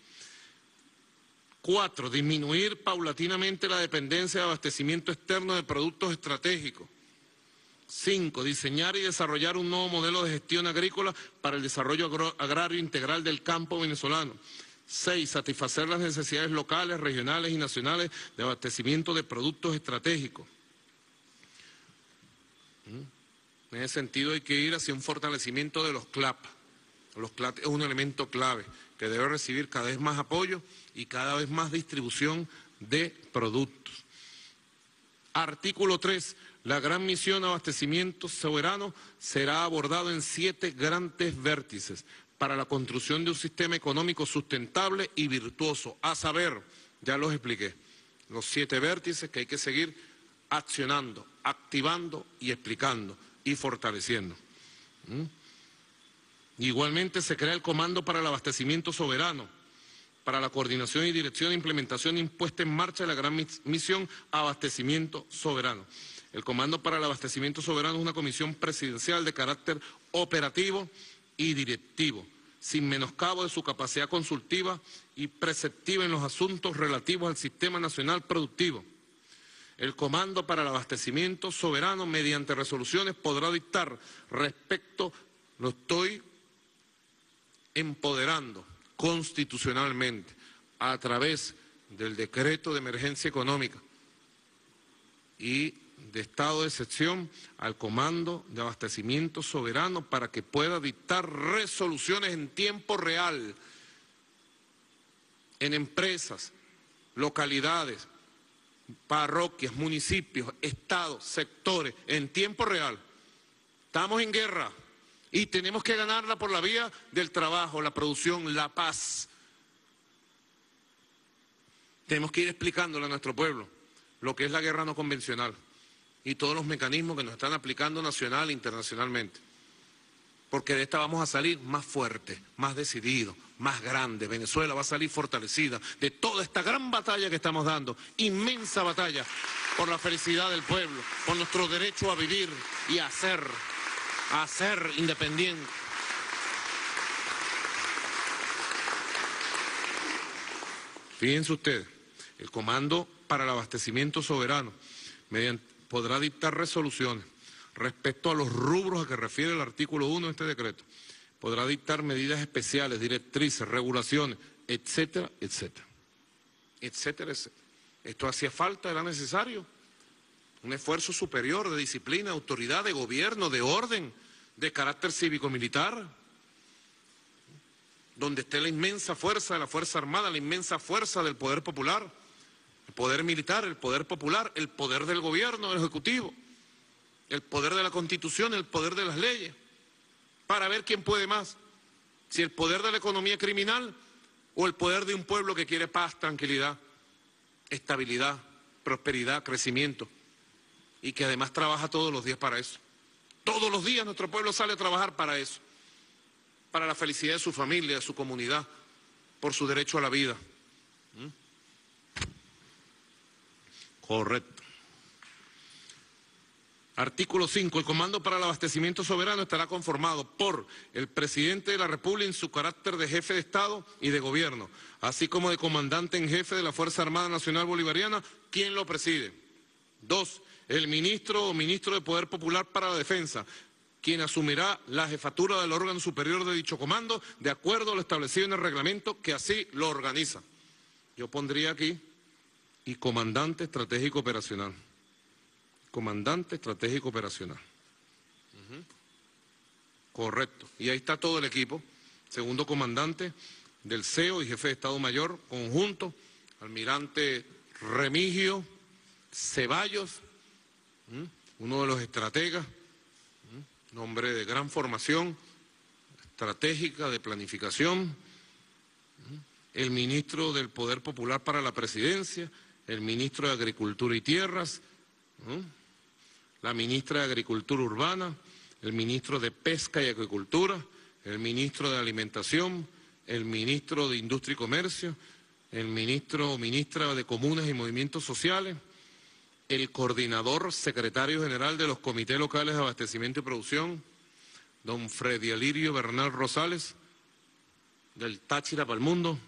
Cuatro, disminuir paulatinamente la dependencia de abastecimiento externo de productos estratégicos. Cinco, diseñar y desarrollar un nuevo modelo de gestión agrícola para el desarrollo agro agrario integral del campo venezolano. Seis, satisfacer las necesidades locales, regionales y nacionales de abastecimiento de productos estratégicos. En ese sentido hay que ir hacia un fortalecimiento de los C L A P, Los C L A T es un elemento clave que debe recibir cada vez más apoyo y cada vez más distribución de productos. Artículo tres. La gran misión abastecimiento soberano será abordado en siete grandes vértices para la construcción de un sistema económico sustentable y virtuoso. A saber, ya los expliqué, los siete vértices que hay que seguir accionando, activando y explicando y fortaleciendo. ¿Mm? Igualmente se crea el Comando para el Abastecimiento Soberano, para la coordinación y dirección e implementación impuesta en marcha de la gran misión Abastecimiento Soberano. El Comando para el Abastecimiento Soberano es una comisión presidencial de carácter operativo y directivo, sin menoscabo de su capacidad consultiva y preceptiva en los asuntos relativos al Sistema Nacional Productivo. El Comando para el Abastecimiento Soberano, mediante resoluciones, podrá dictar respecto, lo estoy empoderando constitucionalmente a través del decreto de emergencia económica y de estado de excepción al Comando de Abastecimiento Soberano para que pueda dictar resoluciones en tiempo real en empresas, localidades, parroquias, municipios, estados, sectores, en tiempo real. Estamos en guerra y tenemos que ganarla por la vía del trabajo, la producción, la paz. Tenemos que ir explicándole a nuestro pueblo lo que es la guerra no convencional y todos los mecanismos que nos están aplicando nacional e internacionalmente. Porque de esta vamos a salir más fuerte, más decidido, más grande. Venezuela va a salir fortalecida de toda esta gran batalla que estamos dando, inmensa batalla por la felicidad del pueblo, por nuestro derecho a vivir y a ser, a ser independiente. Fíjense ustedes, el Comando para el Abastecimiento Soberano mediante, podrá dictar resoluciones respecto a los rubros a que refiere el artículo uno de este decreto. Podrá dictar medidas especiales, directrices, regulaciones, etcétera, etcétera. Etcétera, etcétera. Esto hacía falta, era necesario. Un esfuerzo superior de disciplina, autoridad, de gobierno, de orden, de carácter cívico-militar, donde esté la inmensa fuerza de la Fuerza Armada, la inmensa fuerza del poder popular, el poder militar, el poder popular, el poder del gobierno, del ejecutivo, el poder de la Constitución, el poder de las leyes, para ver quién puede más, si el poder de la economía criminal o el poder de un pueblo que quiere paz, tranquilidad, estabilidad, prosperidad, crecimiento, y que además trabaja todos los días para eso. Todos los días nuestro pueblo sale a trabajar para eso, para la felicidad de su familia, de su comunidad, por su derecho a la vida. ¿Mm? Correcto. Artículo cinco. El Comando para el Abastecimiento Soberano estará conformado por el Presidente de la República en su carácter de jefe de Estado y de Gobierno, así como de comandante en jefe de la Fuerza Armada Nacional Bolivariana, quien lo preside. Dos. El Ministro o Ministro de Poder Popular para la Defensa, quien asumirá la jefatura del órgano superior de dicho comando, de acuerdo a lo establecido en el reglamento que así lo organiza. Yo pondría aquí, y Comandante Estratégico Operacional. Comandante Estratégico Operacional. Uh-huh. Correcto. Y ahí está todo el equipo. Segundo comandante del C E O y jefe de Estado Mayor conjunto, almirante Remigio Ceballos, ¿Mm? uno de los estrategas, ¿Mm? un hombre de gran formación estratégica, de planificación, ¿Mm? el ministro del Poder Popular para la Presidencia, el ministro de Agricultura y Tierras, ¿Mm? la ministra de Agricultura Urbana, el ministro de Pesca y Acuicultura, el ministro de Alimentación, el ministro de Industria y Comercio, el ministro o ministra de Comunas y Movimientos Sociales, el coordinador secretario general de los comités locales de abastecimiento y producción, don Freddy Alirio Bernal Rosales, del Táchira para el Mundo,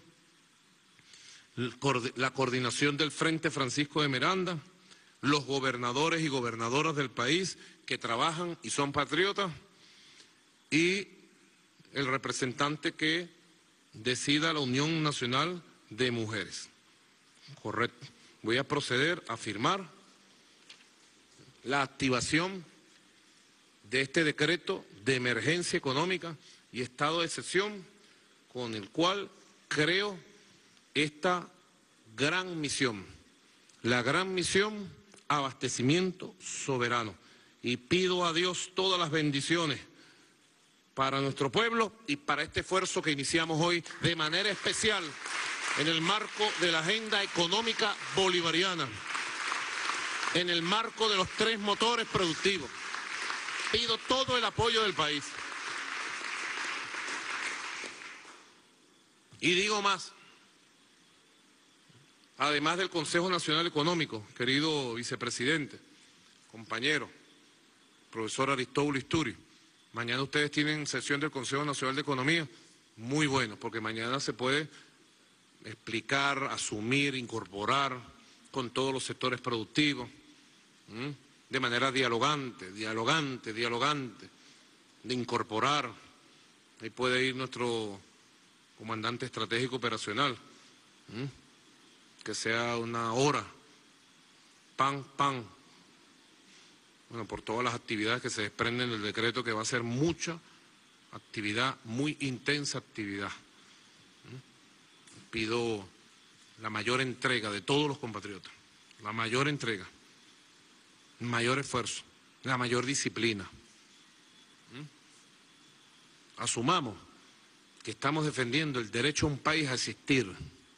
la coordinación del Frente Francisco de Miranda, los gobernadores y gobernadoras del país que trabajan y son patriotas, y el representante que decida la Unión Nacional de Mujeres. Correcto. Voy a proceder a firmar la activación de este decreto de emergencia económica y estado de excepción con el cual creo esta gran misión, la gran misión abastecimiento soberano. Y pido a Dios todas las bendiciones para nuestro pueblo y para este esfuerzo que iniciamos hoy de manera especial en el marco de la agenda económica bolivariana, en el marco de los tres motores productivos. Pido todo el apoyo del país. Y digo más, además del Consejo Nacional Económico, querido vicepresidente, compañero, profesor Aristóbulo Isturi, mañana ustedes tienen sesión del Consejo Nacional de Economía, muy bueno, porque mañana se puede explicar, asumir, incorporar con todos los sectores productivos, ¿m? de manera dialogante, dialogante, dialogante, de incorporar. Ahí puede ir nuestro comandante estratégico operacional, ¿m? que sea una hora, pan, pan, bueno, por todas las actividades que se desprenden del decreto, que va a ser mucha actividad, muy intensa actividad. ¿Mm? Pido la mayor entrega de todos los compatriotas, la mayor entrega, el mayor esfuerzo, la mayor disciplina. ¿Mm? Asumamos que estamos defendiendo el derecho a un país a existir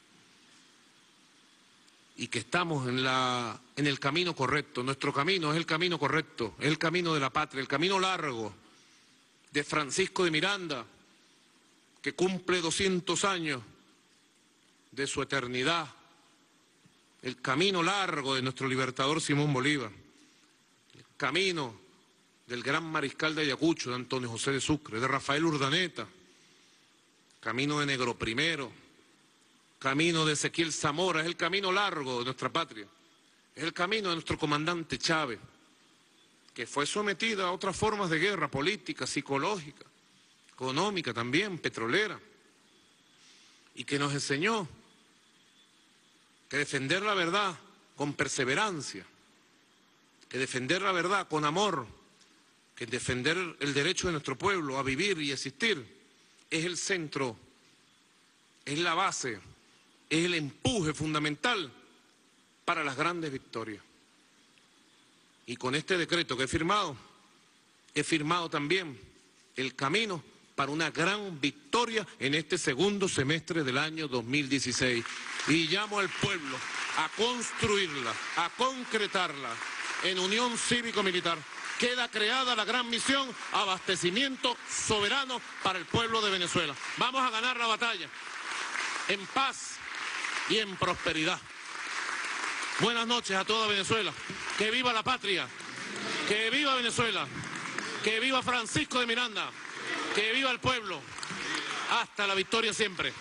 y que estamos en, la, en el camino correcto. Nuestro camino es el camino correcto, es el camino de la patria, el camino largo de Francisco de Miranda, que cumple doscientos años de su eternidad, el camino largo de nuestro libertador Simón Bolívar, el camino del gran mariscal de Ayacucho, de Antonio José de Sucre, de Rafael Urdaneta, camino de Negro Primero, camino de Ezequiel Zamora, es el camino largo de nuestra patria, es el camino de nuestro comandante Chávez, que fue sometida a otras formas de guerra, política, psicológica, económica también, petrolera, y que nos enseñó que defender la verdad con perseverancia, que defender la verdad con amor, que defender el derecho de nuestro pueblo a vivir y existir, es el centro, es la base, es el empuje fundamental para las grandes victorias. Y con este decreto que he firmado, he firmado también el camino para una gran victoria en este segundo semestre del año dos mil dieciséis. Y llamo al pueblo a construirla, a concretarla en unión cívico-militar. Queda creada la gran misión, abastecimiento soberano para el pueblo de Venezuela. Vamos a ganar la batalla en paz y en prosperidad. Buenas noches a toda Venezuela. Que viva la patria, que viva Venezuela, que viva Francisco de Miranda, que viva el pueblo. Hasta la victoria siempre.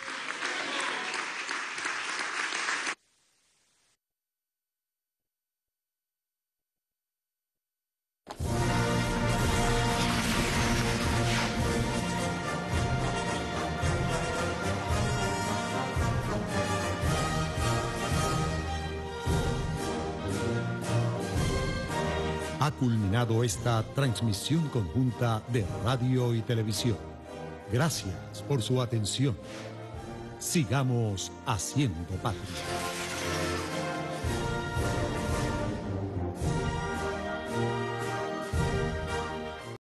Ha culminado esta transmisión conjunta de radio y televisión. Gracias por su atención. Sigamos haciendo patria.